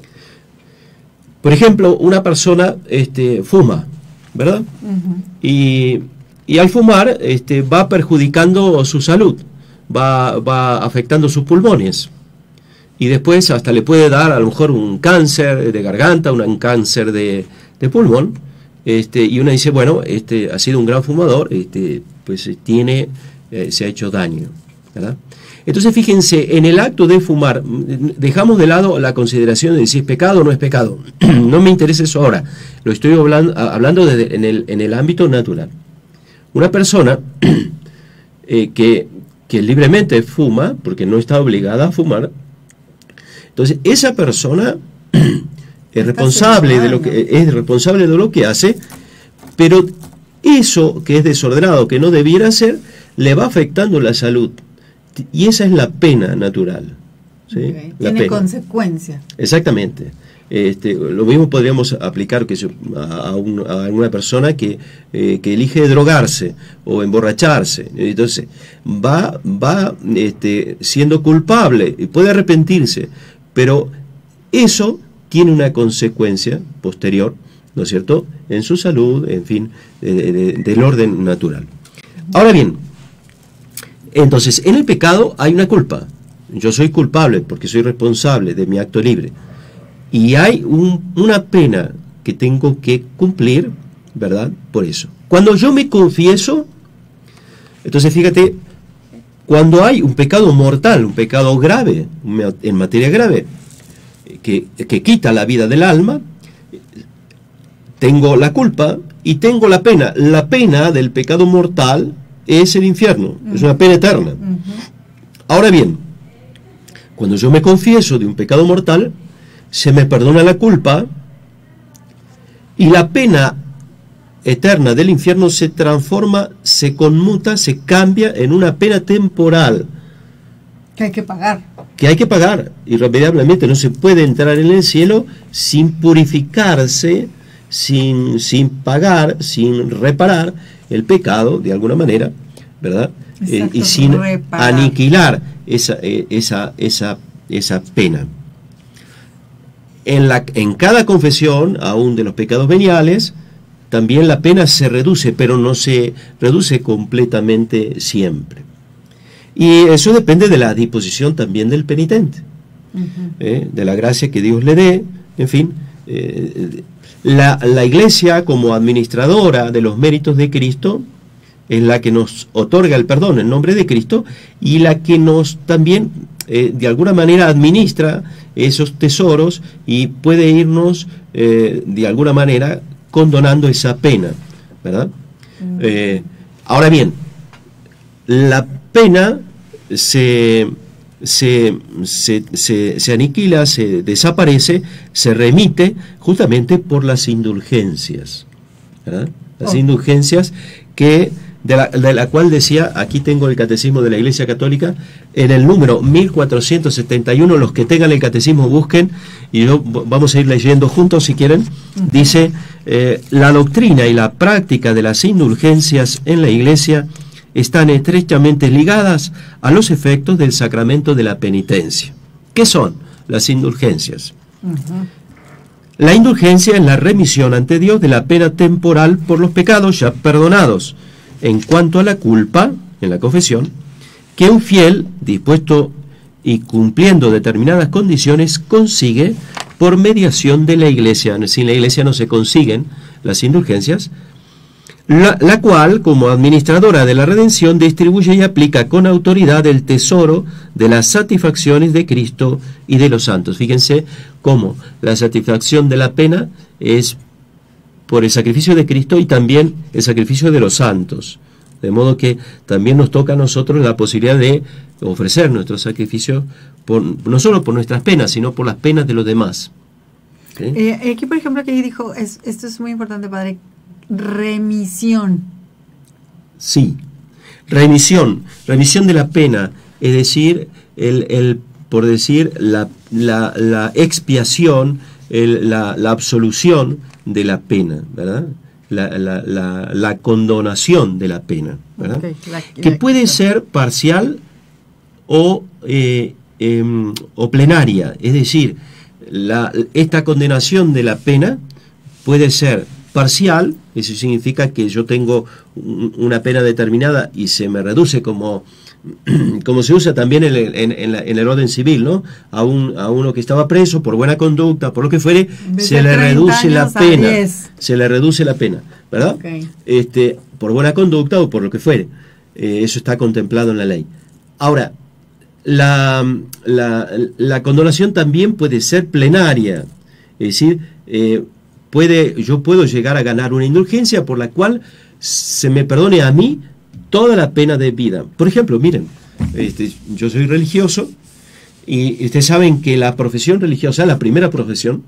Por ejemplo, una persona este, fuma, ¿verdad? Uh-huh. Y, y al fumar este, va perjudicando su salud, va, va afectando sus pulmones. Y después hasta le puede dar a lo mejor un cáncer de garganta, un cáncer de, de pulmón. Este, y uno dice, bueno, este ha sido un gran fumador, este, pues tiene, eh, se ha hecho daño, ¿verdad? Entonces fíjense, en el acto de fumar, dejamos de lado la consideración de si es pecado o no es pecado. No me interesa eso ahora, lo estoy hablando, hablando desde, en, el, en el ámbito natural. Una persona eh, que, que libremente fuma, porque no está obligada a fumar, entonces esa persona es responsable de lo que es responsable de lo que hace, pero eso que es desordenado, que no debiera ser, le va afectando la salud. Y esa es la pena natural, ¿sí? Okay. La Tiene pena. consecuencia. Exactamente. Este, lo mismo podríamos aplicar que a, un, a alguna persona que, eh, que elige drogarse o emborracharse. Entonces va, va este, siendo culpable y puede arrepentirse, pero eso tiene una consecuencia posterior, ¿no es cierto?, en su salud, en fin, de, de, del orden natural. Ahora bien, entonces en el pecado hay una culpa. Yo soy culpable porque soy responsable de mi acto libre. Y hay un, una pena que tengo que cumplir, ¿verdad? Por eso. Cuando yo me confieso, entonces fíjate, cuando hay un pecado mortal, un pecado grave, en materia grave, que, que quita la vida del alma, tengo la culpa y tengo la pena. La pena del pecado mortal es el infierno, uh-huh. es una pena eterna. Uh-huh. Ahora bien, cuando yo me confieso de un pecado mortal, se me perdona la culpa y la pena eterna del infierno se transforma, se conmuta, se cambia en una pena temporal. Que hay que pagar. Que hay que pagar irremediablemente. No se puede entrar en el cielo sin purificarse, sin, sin pagar, sin reparar el pecado de alguna manera, ¿verdad? Exacto, eh, y sin reparar. Aniquilar esa, eh, esa, esa, esa pena. En, la, en cada confesión, aún de los pecados veniales, también la pena se reduce, pero no se reduce completamente siempre. Y eso depende de la disposición también del penitente, uh-huh. ¿eh? de la gracia que Dios le dé, en fin. Eh, la, la Iglesia, como administradora de los méritos de Cristo, es la que nos otorga el perdón en nombre de Cristo y la que nos también, eh, de alguna manera, administra esos tesoros y puede irnos, eh, de alguna manera, condonando esa pena, ¿verdad? Mm. Eh, ahora bien, la pena se, se, se, se, se aniquila, se desaparece, se remite justamente por las indulgencias, ¿verdad? Las oh. indulgencias que... De la, de la cual decía, aquí tengo el Catecismo de la Iglesia Católica, en el número mil cuatrocientos setenta y uno, los que tengan el Catecismo busquen, y yo, vamos a ir leyendo juntos si quieren, uh-huh. dice, eh, la doctrina y la práctica de las indulgencias en la Iglesia están estrechamente ligadas a los efectos del sacramento de la penitencia. ¿Qué son las indulgencias? Uh-huh. La indulgencia es la remisión ante Dios de la pena temporal por los pecados ya perdonados, en cuanto a la culpa, en la confesión, que un fiel, dispuesto y cumpliendo determinadas condiciones, consigue por mediación de la Iglesia. Sin la Iglesia no se consiguen las indulgencias, la, la cual, como administradora de la redención, distribuye y aplica con autoridad el tesoro de las satisfacciones de Cristo y de los santos. Fíjense cómo la satisfacción de la pena es por el sacrificio de Cristo y también el sacrificio de los santos. De modo que también nos toca a nosotros la posibilidad de ofrecer nuestro sacrificio, por, no solo por nuestras penas, sino por las penas de los demás. ¿Sí? Eh, aquí, por ejemplo, que dijo, es, esto es muy importante, padre, remisión. Sí, remisión, remisión de la pena, es decir, el, el por decir, la, la, la expiación, el, la, la absolución de la pena, ¿verdad? La, la, la, la condonación de la pena, ¿verdad? Okay, la, que la, puede la, ser parcial o, eh, eh, o plenaria, es decir, la, esta condenación de la pena puede ser parcial, eso significa que yo tengo un, una pena determinada y se me reduce como... como se usa también en el, en, en, la, en el orden civil, ¿no? A, un, a uno que estaba preso por buena conducta, por lo que fuere, se le reduce la pena, se le reduce la pena, ¿verdad? Okay. Este, por buena conducta o por lo que fuere, eh, eso está contemplado en la ley. Ahora, la, la, la condonación también puede ser plenaria, es decir, eh, puede, yo puedo llegar a ganar una indulgencia por la cual se me perdone a mí toda la pena de vida. Por ejemplo, miren, este, yo soy religioso y ustedes saben que la profesión religiosa, la primera profesión,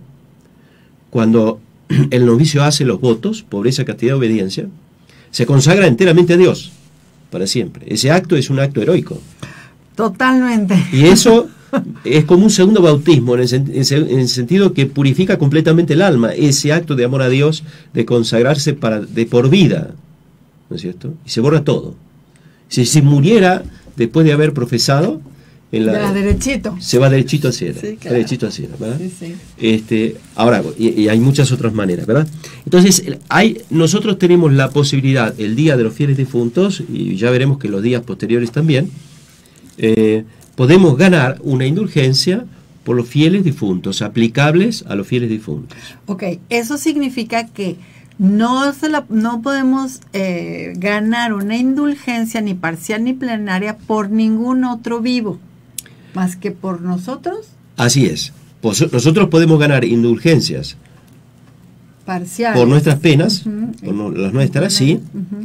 cuando el novicio hace los votos, pobreza, castidad, obediencia, se consagra enteramente a Dios, para siempre. Ese acto es un acto heroico. Totalmente. Y eso es como un segundo bautismo, en el, en el sentido que purifica completamente el alma, ese acto de amor a Dios, de consagrarse para, de por vida, ¿no es cierto? Y se borra todo. Si, si muriera después de haber profesado, en la, ya, derechito. se va derechito al cielo, sí, claro. derechito al cielo, ¿verdad? Sí, sí. Este, ahora, y, y hay muchas otras maneras, ¿verdad? Entonces, hay, nosotros tenemos la posibilidad, el día de los fieles difuntos, y ya veremos que los días posteriores también, eh, podemos ganar una indulgencia por los fieles difuntos, aplicables a los fieles difuntos. Ok, eso significa que no, se la, no podemos eh, ganar una indulgencia ni parcial ni plenaria por ningún otro vivo, más que por nosotros. Así es. Pues nosotros podemos ganar indulgencias parciales por nuestras penas, uh-huh. por no, las nuestras, sí. Uh-huh.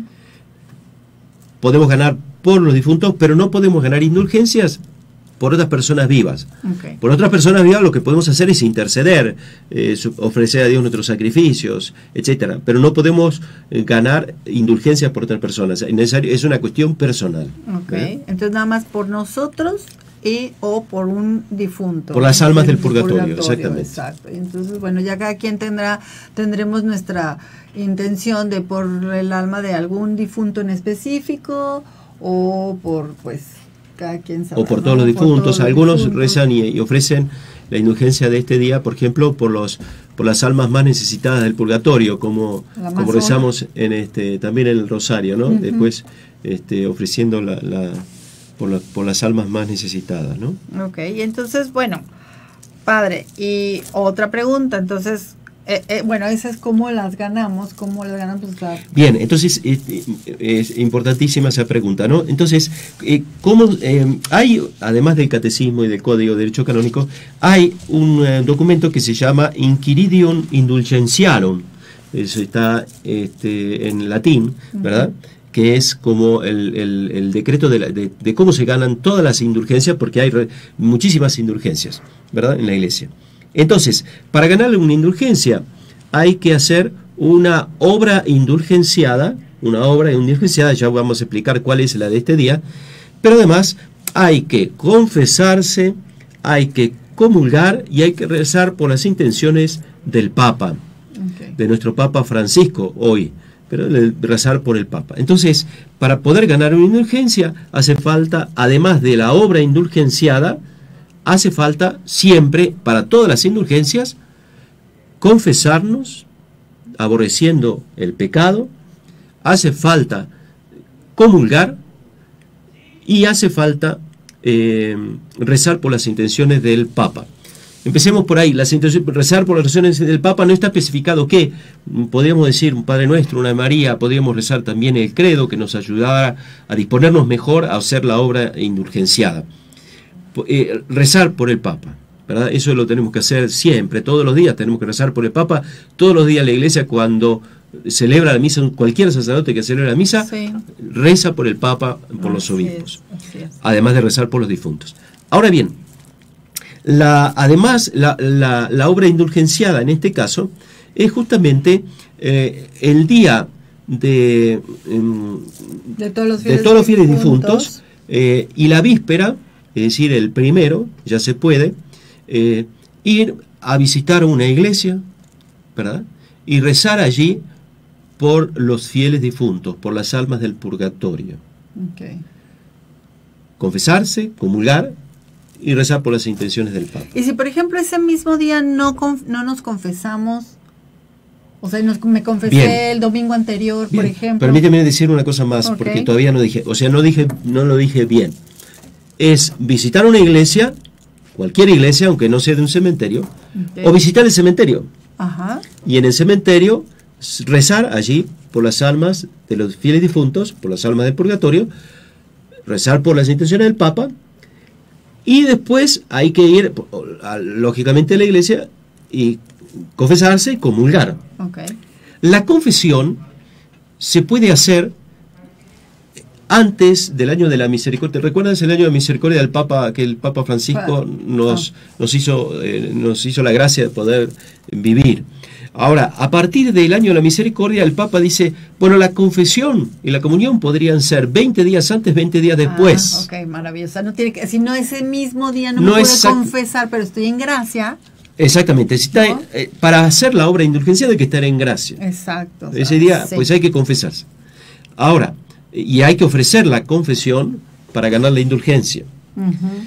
Podemos ganar por los difuntos, pero no podemos ganar indulgencias por otras personas vivas. Okay. Por otras personas vivas lo que podemos hacer es interceder, eh, ofrecer a Dios nuestros sacrificios, etcétera. Pero no podemos eh, ganar indulgencias por otras personas. Es necesario, es una cuestión personal. Okay. Entonces nada más por nosotros y o por un difunto. Por las almas del, del purgatorio, purgatorio, exactamente. Exacto. Entonces, bueno, ya cada quien tendrá, tendremos nuestra intención de por el alma de algún difunto en específico o por, pues, cada quien sabe, o por ¿no? todos los difuntos. Todos los Algunos difuntos. rezan y, y ofrecen la indulgencia de este día, por ejemplo, por los por las almas más necesitadas del purgatorio, como, como rezamos en este también en el rosario, ¿no? Uh-huh. Después este, ofreciendo la, la por, la, por las almas más necesitadas, ¿no? Ok, y entonces, bueno, padre, y otra pregunta, entonces, eh, eh, bueno, esa es cómo las ganamos, cómo las ganamos. Pues, claro. Bien, entonces es, es importantísima esa pregunta, ¿no? Entonces, eh, ¿cómo eh, hay, además del catecismo y del Código de Derecho Canónico, hay un eh, documento que se llama Inquiridium Indulgentiarum, eso está este, en latín, ¿verdad? Uh-huh. Que es como el, el, el decreto de, la, de, de cómo se ganan todas las indulgencias, porque hay re, muchísimas indulgencias, ¿verdad?, en la Iglesia. Entonces, para ganarle una indulgencia, hay que hacer una obra indulgenciada, una obra indulgenciada, ya vamos a explicar cuál es la de este día, pero además hay que confesarse, hay que comulgar y hay que rezar por las intenciones del Papa, okay. de nuestro Papa Francisco hoy, pero rezar por el Papa. Entonces, para poder ganar una indulgencia, hace falta, además de la obra indulgenciada, hace falta siempre, para todas las indulgencias, confesarnos, aborreciendo el pecado, hace falta comulgar y hace falta eh, rezar por las intenciones del Papa. Empecemos por ahí, las intenciones, rezar por las intenciones del Papa no está especificado qué, podríamos decir un Padre Nuestro, una María, podríamos rezar también el credo que nos ayudara a disponernos mejor a hacer la obra indulgenciada. Eh, rezar por el Papa, ¿verdad? Eso lo tenemos que hacer siempre, todos los días tenemos que rezar por el Papa, todos los días la Iglesia cuando celebra la misa, cualquier sacerdote que celebra la misa, sí. reza por el Papa, por así los obispos, es, así es. Además de rezar por los difuntos. Ahora bien, la, además la, la, la obra indulgenciada en este caso es justamente eh, el día de, eh, de todos los fieles, de todos los fieles difuntos, difuntos eh, y la víspera, es decir, el primero, ya se puede, eh, ir a visitar una iglesia, ¿verdad? Y rezar allí por los fieles difuntos, por las almas del purgatorio. Okay. Confesarse, comulgar y rezar por las intenciones del Papa. Y si, por ejemplo, ese mismo día no, conf no nos confesamos, o sea, nos, me confesé Bien. el domingo anterior, bien. por ejemplo. Permíteme decir una cosa más, okay. porque todavía no dije, o sea, no dije, no lo dije bien. Es visitar una iglesia, cualquier iglesia, aunque no sea de un cementerio, okay. o visitar el cementerio. Ajá. Y en el cementerio rezar allí por las almas de los fieles difuntos, por las almas del purgatorio, rezar por las intenciones del Papa, y después hay que ir, lógicamente, a la iglesia y confesarse y comulgar. Okay. La confesión se puede hacer antes del año de la misericordia. ¿Recuerdas el año de la misericordia del Papa, que el Papa Francisco nos, nos, hizo, eh, nos hizo la gracia de poder vivir? Ahora, a partir del año de la misericordia, el Papa dice, bueno, la confesión y la comunión podrían ser veinte días antes, veinte días después. Ah, ok, maravilloso. No tiene que, si no ese mismo día no, no me puedo confesar, pero estoy en gracia. Exactamente. Si está, ¿no? eh, para hacer la obra de indulgencia hay que estar en gracia. Exacto. Ese día, sí. Pues hay que confesarse. Ahora, y hay que ofrecer la confesión para ganar la indulgencia. Uh-huh.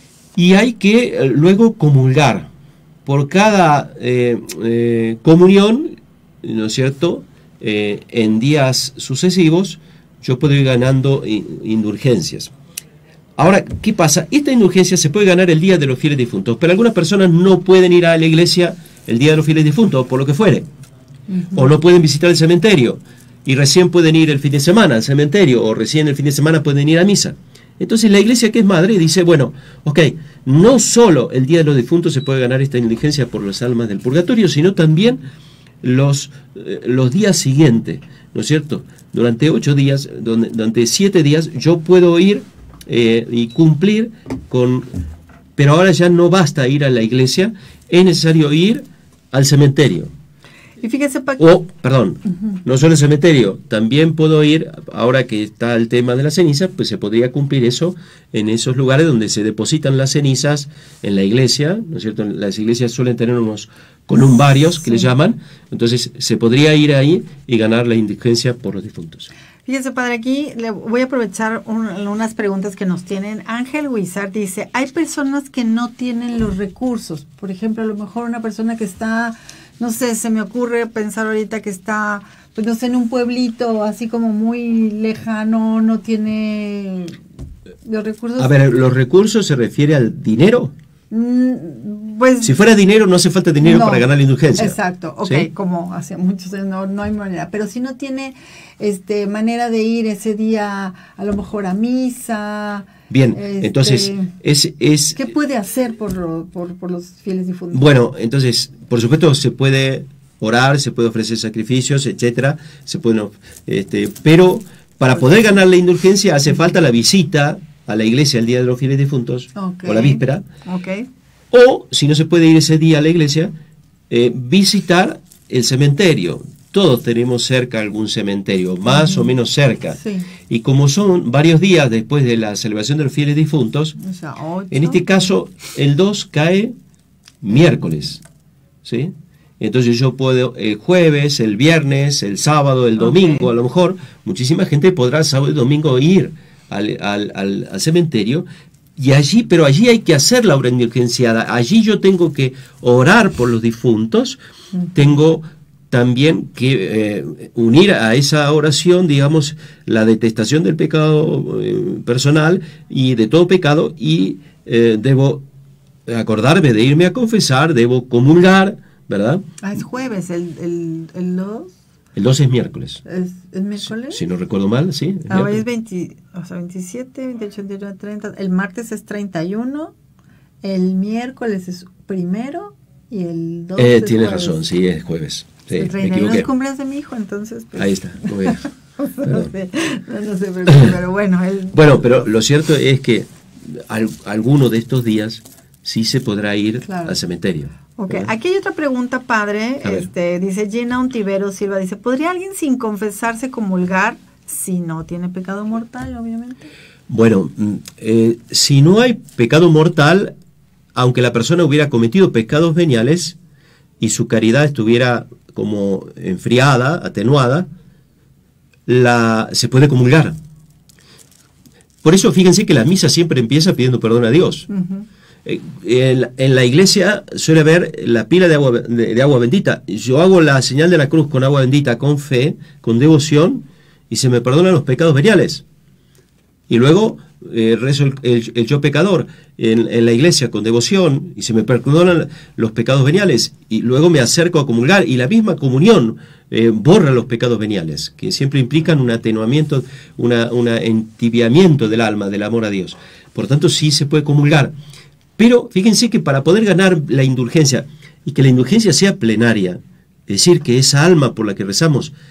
Y hay que eh, luego comulgar. Por cada eh, eh, comunión, ¿no es cierto?, eh, en días sucesivos, yo puedo ir ganando indulgencias. Ahora, ¿qué pasa? Esta indulgencia se puede ganar el día de los fieles difuntos, pero algunas personas no pueden ir a la iglesia el día de los fieles difuntos, por lo que fuere. Uh-huh. O no pueden visitar el cementerio, y recién pueden ir el fin de semana al cementerio, o recién el fin de semana pueden ir a misa. Entonces la iglesia, que es madre, dice, bueno, ok, no solo el día de los difuntos se puede ganar esta indulgencia por las almas del purgatorio, sino también los, eh, los días siguientes, ¿no es cierto? Durante ocho días, donde, durante siete días, yo puedo ir eh, y cumplir con... Pero ahora ya no basta ir a la iglesia, es necesario ir al cementerio. Y fíjese, Paco. O, perdón, uh-huh. no solo el cementerio, también puedo ir, ahora que está el tema de la ceniza, pues se podría cumplir eso en esos lugares donde se depositan las cenizas en la iglesia, ¿no es cierto? Las iglesias suelen tener unos columbarios que sí. le llaman, entonces se podría ir ahí y ganar la indulgencia por los difuntos. Fíjese, padre, aquí le voy a aprovechar un, unas preguntas que nos tienen. Ángel Huizar dice, hay personas que no tienen los recursos, por ejemplo, a lo mejor una persona que está... No sé, se me ocurre pensar ahorita que está, pues no sé, en un pueblito así como muy lejano, no tiene los recursos. A ver, ¿los recursos se refiere al dinero? Mm, pues, si fuera dinero, no hace falta dinero no, para ganar la indulgencia. Exacto, ok, ¿sí? Como hace muchos años, no, no hay manera. Pero si no tiene este manera de ir ese día, a lo mejor a misa... Bien, este, entonces, es, es... ¿qué puede hacer por, por, por los fieles difuntos? Bueno, entonces, por supuesto, se puede orar, se puede ofrecer sacrificios, etcétera, se pueden, este, pero para poder ganar la indulgencia hace falta la visita a la iglesia el día de los fieles difuntos, okay. o la víspera, okay. o, si no se puede ir ese día a la iglesia, eh, visitar el cementerio. Todos tenemos cerca algún cementerio, más uh-huh. o menos cerca. Sí. Y como son varios días después de la celebración de los fieles difuntos, o sea, ocho, en este caso el dos cae miércoles, ¿sí? Entonces yo puedo el jueves, el viernes, el sábado, el domingo, okay. a lo mejor muchísima gente podrá el sábado y domingo ir al, al, al, al cementerio, y allí, pero allí hay que hacer la obra indulgenciada. Allí yo tengo que orar por los difuntos, uh-huh. tengo también que eh, unir a esa oración, digamos, la detestación del pecado eh, personal y de todo pecado, y eh, debo acordarme de irme a confesar, debo comulgar, ¿verdad? Ah, es jueves, el, el, el dos. El dos es miércoles. ¿Es, es miércoles? Si, si no recuerdo mal, sí. Es ah, hoy es veinte, o sea, veintisiete, veintiocho, veintinueve, treinta. El martes es treinta y uno, el miércoles es primero y el dos eh, es tienes jueves. razón, sí, es jueves. Sí, el treinta y uno es cumpleaños de mi hijo, entonces... Pues, ahí está, muy bien. no, sé, no, no sé, pero, pero bueno... El... Bueno, pero lo cierto es que al, alguno de estos días sí se podrá ir claro. al cementerio. Ok, ¿verdad? Aquí hay otra pregunta, padre. Este, dice Gina Ontivero Silva, dice, ¿podría alguien sin confesarse comulgar si no tiene pecado mortal, obviamente? Bueno, eh, si no hay pecado mortal, aunque la persona hubiera cometido pecados veniales y su caridad estuviera como enfriada, atenuada, la, se puede comulgar. Por eso fíjense que la misa siempre empieza pidiendo perdón a Dios. Uh-huh. eh, en, en la iglesia suele haber la pila de agua, de, de agua bendita. Yo hago la señal de la cruz con agua bendita, con fe, con devoción, y se me perdonan los pecados veniales. Y luego eh, rezo el, el, el yo pecador en, en la iglesia con devoción, y se me perdonan los pecados veniales, y luego me acerco a comulgar, y la misma comunión eh, borra los pecados veniales, que siempre implican un atenuamiento, una, una entibiamiento del alma, del amor a Dios. Por tanto, sí se puede comulgar. Pero fíjense que para poder ganar la indulgencia, y que la indulgencia sea plenaria, es decir, que esa alma por la que rezamos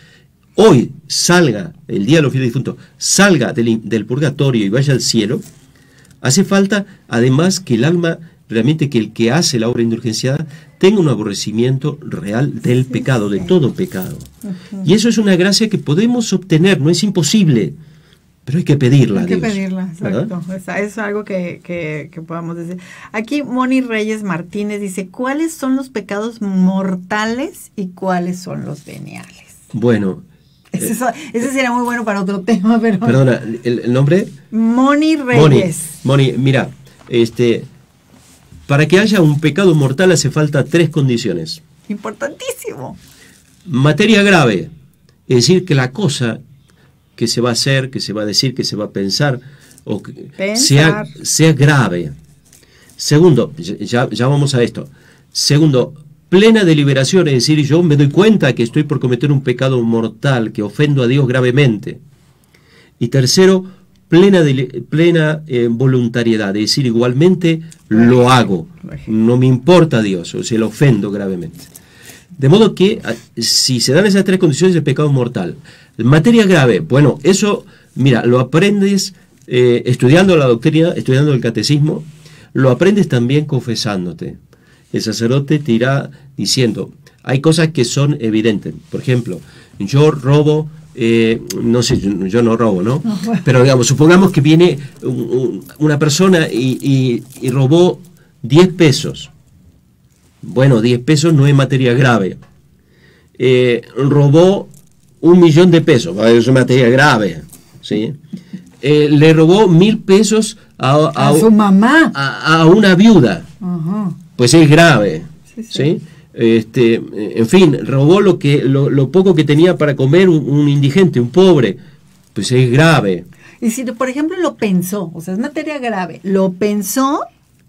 hoy salga, el día de los fieles difuntos, salga del, del purgatorio y vaya al cielo, hace falta además que el alma, realmente que el que hace la obra de indulgenciada, tenga un aborrecimiento real del sí, pecado, sí. de todo pecado. Uh-huh. Y eso es una gracia que podemos obtener, no es imposible, pero hay que pedirla. Hay que a Dios, pedirla, exacto. Es, es algo que, que, que podamos decir. Aquí Moni Reyes Martínez dice, ¿cuáles son los pecados mortales y cuáles son los veniales? Bueno, Ese, eh, ese sería muy bueno para otro tema, pero... Perdona, ¿el, el nombre? Moni Reyes. Moni, Moni, mira, este, para que haya un pecado mortal hace falta tres condiciones. Importantísimo. Materia grave, es decir, que la cosa que se va a hacer, que se va a decir, que se va a pensar, o que sea, sea grave. Segundo, ya, ya vamos a esto. Segundo, plena deliberación, es decir, yo me doy cuenta que estoy por cometer un pecado mortal, que ofendo a Dios gravemente. Y tercero, plena, de, plena eh, voluntariedad, es decir, igualmente lo hago, no me importa a Dios, o sea, lo ofendo gravemente. De modo que, si se dan esas tres condiciones, el pecado es mortal. Materia grave, bueno, eso, mira, lo aprendes eh, estudiando la doctrina, estudiando el catecismo, lo aprendes también confesándote. El sacerdote te irá diciendo, hay cosas que son evidentes. Por ejemplo, yo robo, eh, no sé, yo, yo no robo, ¿no? No, bueno. Pero digamos, supongamos que viene un, un, una persona y, y, y robó diez pesos. Bueno, diez pesos no es materia grave. Eh, robó un millón de pesos, es una materia grave, ¿sí? Eh, le robó mil pesos a, a, a su mamá, a, a una viuda. Uh-huh. Pues es grave, sí, sí. ¿sí? Este, en fin, robó lo que lo, lo poco que tenía para comer un, un indigente, un pobre, pues es grave. Y si, por ejemplo, lo pensó, o sea, es materia grave, lo pensó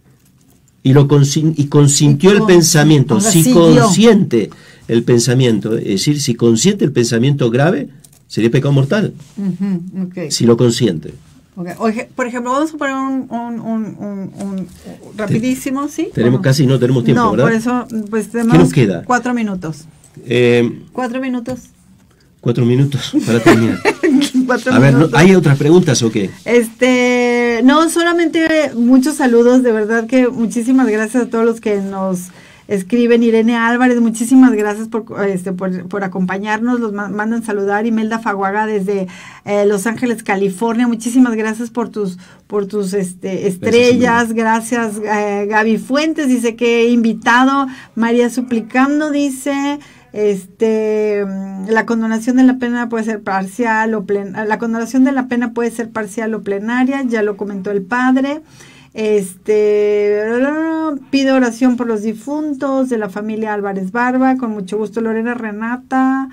y lo consin y consintió y con, el pensamiento, o sea, si siguió. Consciente el pensamiento, es decir, si consciente el pensamiento grave, sería pecado mortal. Uh-huh, okay. Si lo consiente. Okay. Oye, por ejemplo, vamos a poner un, un, un, un, un rapidísimo, ¿sí? Tenemos no? casi, no tenemos tiempo, no, ¿verdad? por eso, pues tenemos ¿Qué nos queda? Cuatro minutos. Eh, cuatro minutos. Cuatro minutos para terminar. cuatro a ver, minutos. ¿no, ¿hay otras preguntas o qué? Este, no, solamente muchos saludos, de verdad que muchísimas gracias a todos los que nos escriben. Irene Álvarez, muchísimas gracias por este por, por acompañarnos, los mandan saludar. Imelda Faguaga desde eh, Los Ángeles, California, muchísimas gracias por tus por tus este estrellas, gracias, gracias eh, Gaby Fuentes dice que he invitado, María Suplicando dice, este la condonación de la pena puede ser parcial o plena, la condonación de la pena puede ser parcial o plenaria, ya lo comentó el padre. Este, pido oración por los difuntos de la familia Álvarez Barba, con mucho gusto. Lorena Renata,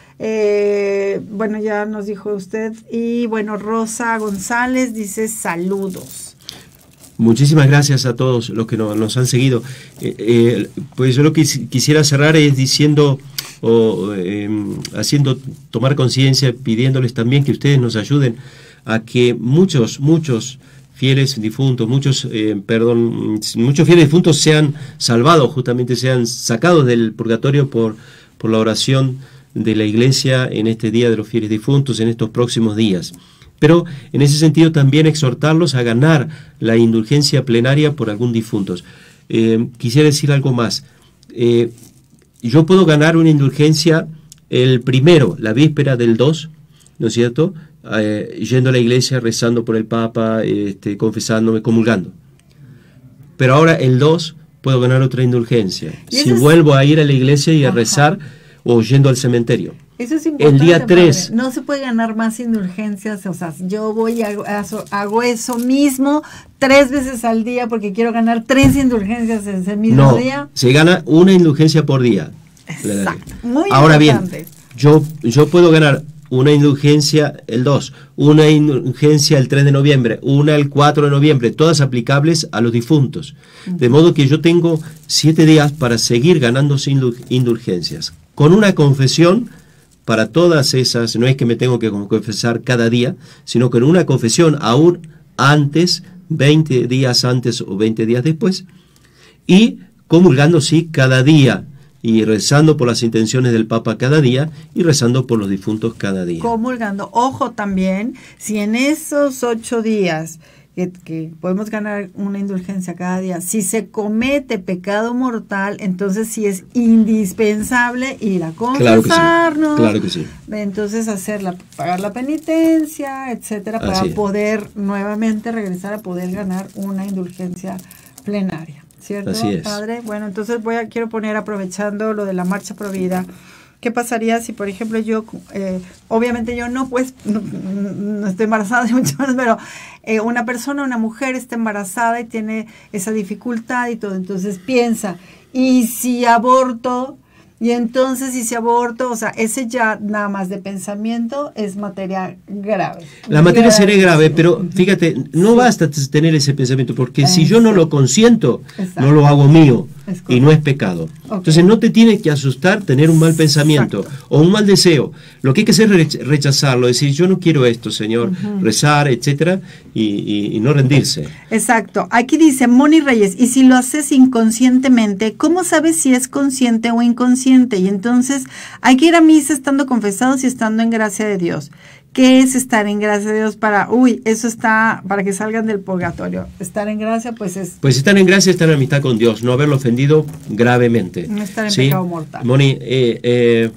eh, bueno, ya nos dijo usted. Y bueno, Rosa González dice saludos. Muchísimas gracias a todos los que nos, nos han seguido. Eh, eh, pues yo lo que quisiera cerrar es diciendo o eh, haciendo tomar conciencia, pidiéndoles también que ustedes nos ayuden a que muchos, muchos fieles difuntos, muchos, eh, perdón, muchos fieles difuntos sean salvados, justamente sean sacados del purgatorio por, por la oración de la Iglesia en este día de los fieles difuntos, en estos próximos días. Pero en ese sentido también exhortarlos a ganar la indulgencia plenaria por algún difunto. Eh, quisiera decir algo más. Eh, yo puedo ganar una indulgencia el primero, la víspera del dos, ¿no es cierto?, Eh, yendo a la iglesia, rezando por el Papa, este, confesándome, comulgando. Pero ahora el dos puedo ganar otra indulgencia. Si es... vuelvo a ir a la iglesia y a Ajá. rezar o yendo al cementerio. Eso es importante. El día tres. No se puede ganar más indulgencias. O sea, yo voy a, a, hago eso mismo tres veces al día porque quiero ganar tres indulgencias en ese mismo no, día. Se gana una indulgencia por día. Exacto. Muy ahora importante. bien, yo, yo puedo ganar una indulgencia el dos, una indulgencia el tres de noviembre, una el cuatro de noviembre, todas aplicables a los difuntos. De modo que yo tengo siete días para seguir ganándose indulgencias. Con una confesión para todas esas, no es que me tengo que confesar cada día, sino con una confesión aún antes, veinte días antes o veinte días después, y comulgando sí cada día, y rezando por las intenciones del Papa cada día y rezando por los difuntos cada día. Comulgando. Ojo también, si en esos ocho días que, que podemos ganar una indulgencia cada día, si se comete pecado mortal, entonces sí es indispensable ir a confesarnos. Claro que sí. Claro que sí. Entonces hacerla, pagar la penitencia, etcétera, para Así es. poder nuevamente regresar a poder ganar una indulgencia plenaria. ¿Cierto, Así es. padre? Bueno, entonces voy a quiero poner, aprovechando lo de la Marcha Pro Vida, ¿qué pasaría si, por ejemplo, yo, eh, obviamente yo no, pues, no, no estoy embarazada, mucho menos, pero eh, una persona, una mujer está embarazada y tiene esa dificultad y todo, entonces piensa, ¿y si aborto? Y entonces, si se aborto, o sea, ese ya nada más de pensamiento es materia grave. La materia será grave, pero fíjate, no sí. basta tener ese pensamiento, porque Exacto. si yo no lo consiento, Exacto. no lo hago mío y no es pecado. Okay. Entonces no te tiene que asustar tener un mal pensamiento Exacto. o un mal deseo. Lo que hay que hacer es rechazarlo, decir, yo no quiero esto, Señor, uh-huh. rezar, etcétera, y, y, y no rendirse. Exacto. Aquí dice Moni Reyes, y si lo haces inconscientemente, ¿cómo sabes si es consciente o inconsciente? Y entonces hay que ir a misa estando confesados y estando en gracia de Dios. ¿Qué es estar en gracia de Dios? Para, uy, eso está, para que salgan del purgatorio. Estar en gracia, pues es... Pues estar en gracia, estar en amistad con Dios, no haberlo ofendido gravemente. No estar en ¿sí? pecado mortal. Moni, eh, eh,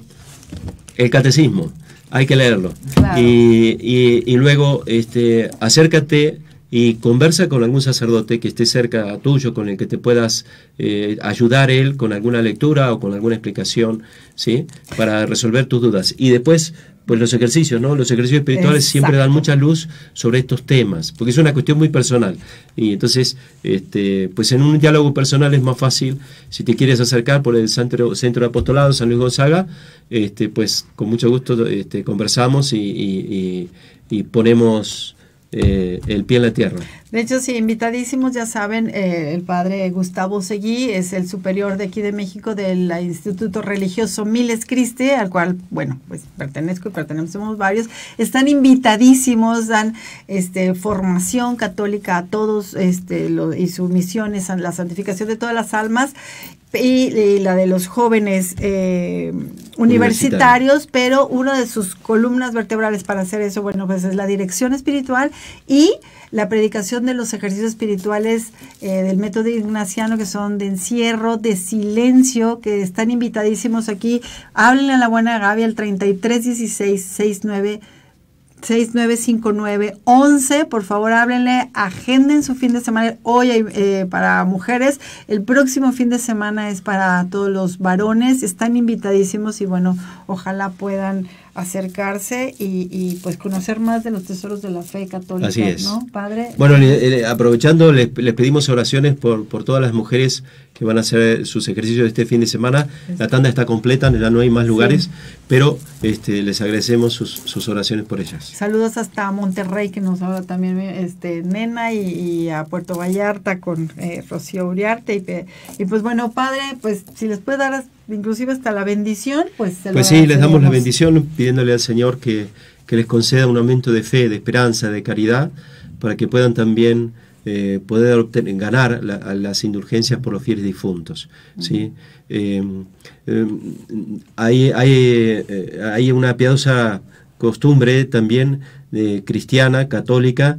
el catecismo, hay que leerlo. Claro. Y, y, y luego este, acércate y conversa con algún sacerdote que esté cerca tuyo, con el que te puedas eh, ayudar él con alguna lectura o con alguna explicación, ¿sí? Para resolver tus dudas. Y después, pues los ejercicios, ¿no? Los ejercicios espirituales Exacto. siempre dan mucha luz sobre estos temas, porque es una cuestión muy personal. Y entonces, este, pues en un diálogo personal es más fácil, si te quieres acercar por el Centro, Centro de Apostolado San Luis Gonzaga, este, pues con mucho gusto este, conversamos y, y, y, y ponemos... Eh, el pie en la tierra. De hecho, sí, invitadísimos, ya saben, eh, el padre Gustavo Seguí es el superior de aquí de México del Instituto Religioso Miles Christi, al cual, bueno, pues pertenezco y pertenecemos varios. Están invitadísimos, dan este formación católica a todos, este lo, y su misión es la santificación de todas las almas. Y, y la de los jóvenes eh, universitarios, pero una de sus columnas vertebrales para hacer eso, bueno, pues es la dirección espiritual y la predicación de los ejercicios espirituales eh, del método ignaciano, que son de encierro, de silencio, que están invitadísimos aquí. Háblenle a la buena Gaby al treinta y tres dieciséis sesenta y nueve seis nueve cinco nueve once, por favor háblenle, agenden su fin de semana. Hoy hay eh, para mujeres, el próximo fin de semana es para todos los varones, están invitadísimos y bueno, ojalá puedan acercarse y, y pues conocer más de los tesoros de la fe católica. Así es. ¿No, padre? Bueno, le, le, aprovechando, les, les pedimos oraciones por, por todas las mujeres que van a hacer sus ejercicios este fin de semana. La tanda está completa, ya no hay más lugares, sí. pero este, les agradecemos sus, sus oraciones por ellas. Saludos hasta Monterrey, que nos habla también este Nena, y, y a Puerto Vallarta con eh, Rocío Uriarte. Y, y pues bueno, padre, pues si les puede dar inclusive hasta la bendición, pues se Pues lo sí, les damos la bendición pidiéndole al Señor que, que les conceda un aumento de fe, de esperanza, de caridad, para que puedan también eh, poder obtener, ganar la, a las indulgencias por los fieles difuntos. Uh-huh. ¿Sí? Eh, eh, hay, hay, eh, hay una piadosa costumbre también eh, cristiana, católica,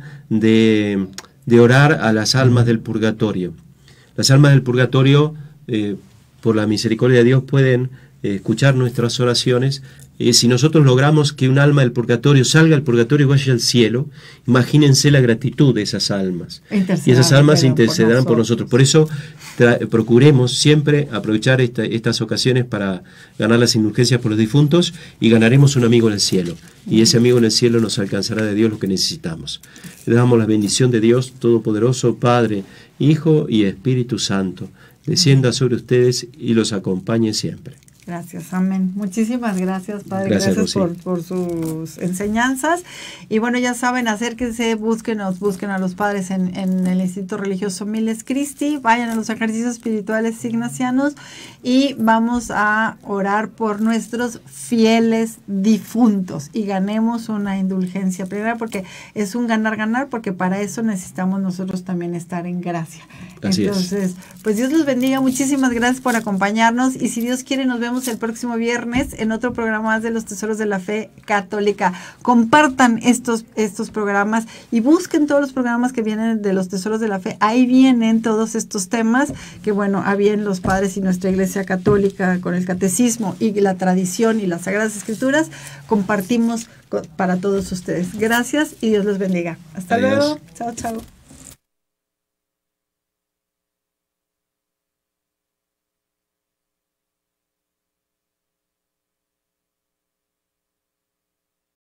de, de orar a las almas del purgatorio. Las almas del purgatorio, eh, por la misericordia de Dios, pueden eh, escuchar nuestras oraciones. Eh, si nosotros logramos que un alma del purgatorio salga al purgatorio y vaya al cielo, imagínense la gratitud de esas almas. Y esas almas intercederán por nosotros. Por eso procuremos siempre aprovechar esta, estas ocasiones para ganar las indulgencias por los difuntos, y ganaremos un amigo en el cielo. Y ese amigo en el cielo nos alcanzará de Dios lo que necesitamos. Le damos la bendición de Dios Todopoderoso, Padre, Hijo y Espíritu Santo, descienda sobre ustedes y los acompañe siempre. Gracias, amén. Muchísimas gracias, Padre. Gracias, gracias por, Rosy. por sus enseñanzas. Y bueno, ya saben, acérquense, búsquenos, busquen a los padres en, en el Instituto Religioso Miles Christi, vayan a los ejercicios espirituales ignacianos y vamos a orar por nuestros fieles difuntos y ganemos una indulgencia plena, porque es un ganar-ganar, porque para eso necesitamos nosotros también estar en gracia. Así Entonces, es. pues Dios los bendiga, muchísimas gracias por acompañarnos y si Dios quiere nos vemos el próximo viernes en otro programa más de los Tesoros de la Fe Católica. Compartan estos, estos programas y busquen todos los programas que vienen de los Tesoros de la Fe. Ahí vienen todos estos temas que, bueno, habían los padres y nuestra Iglesia Católica con el catecismo y la tradición y las Sagradas Escrituras. Compartimos para todos ustedes. Gracias y Dios los bendiga. Hasta Adiós. luego. Chao, chao.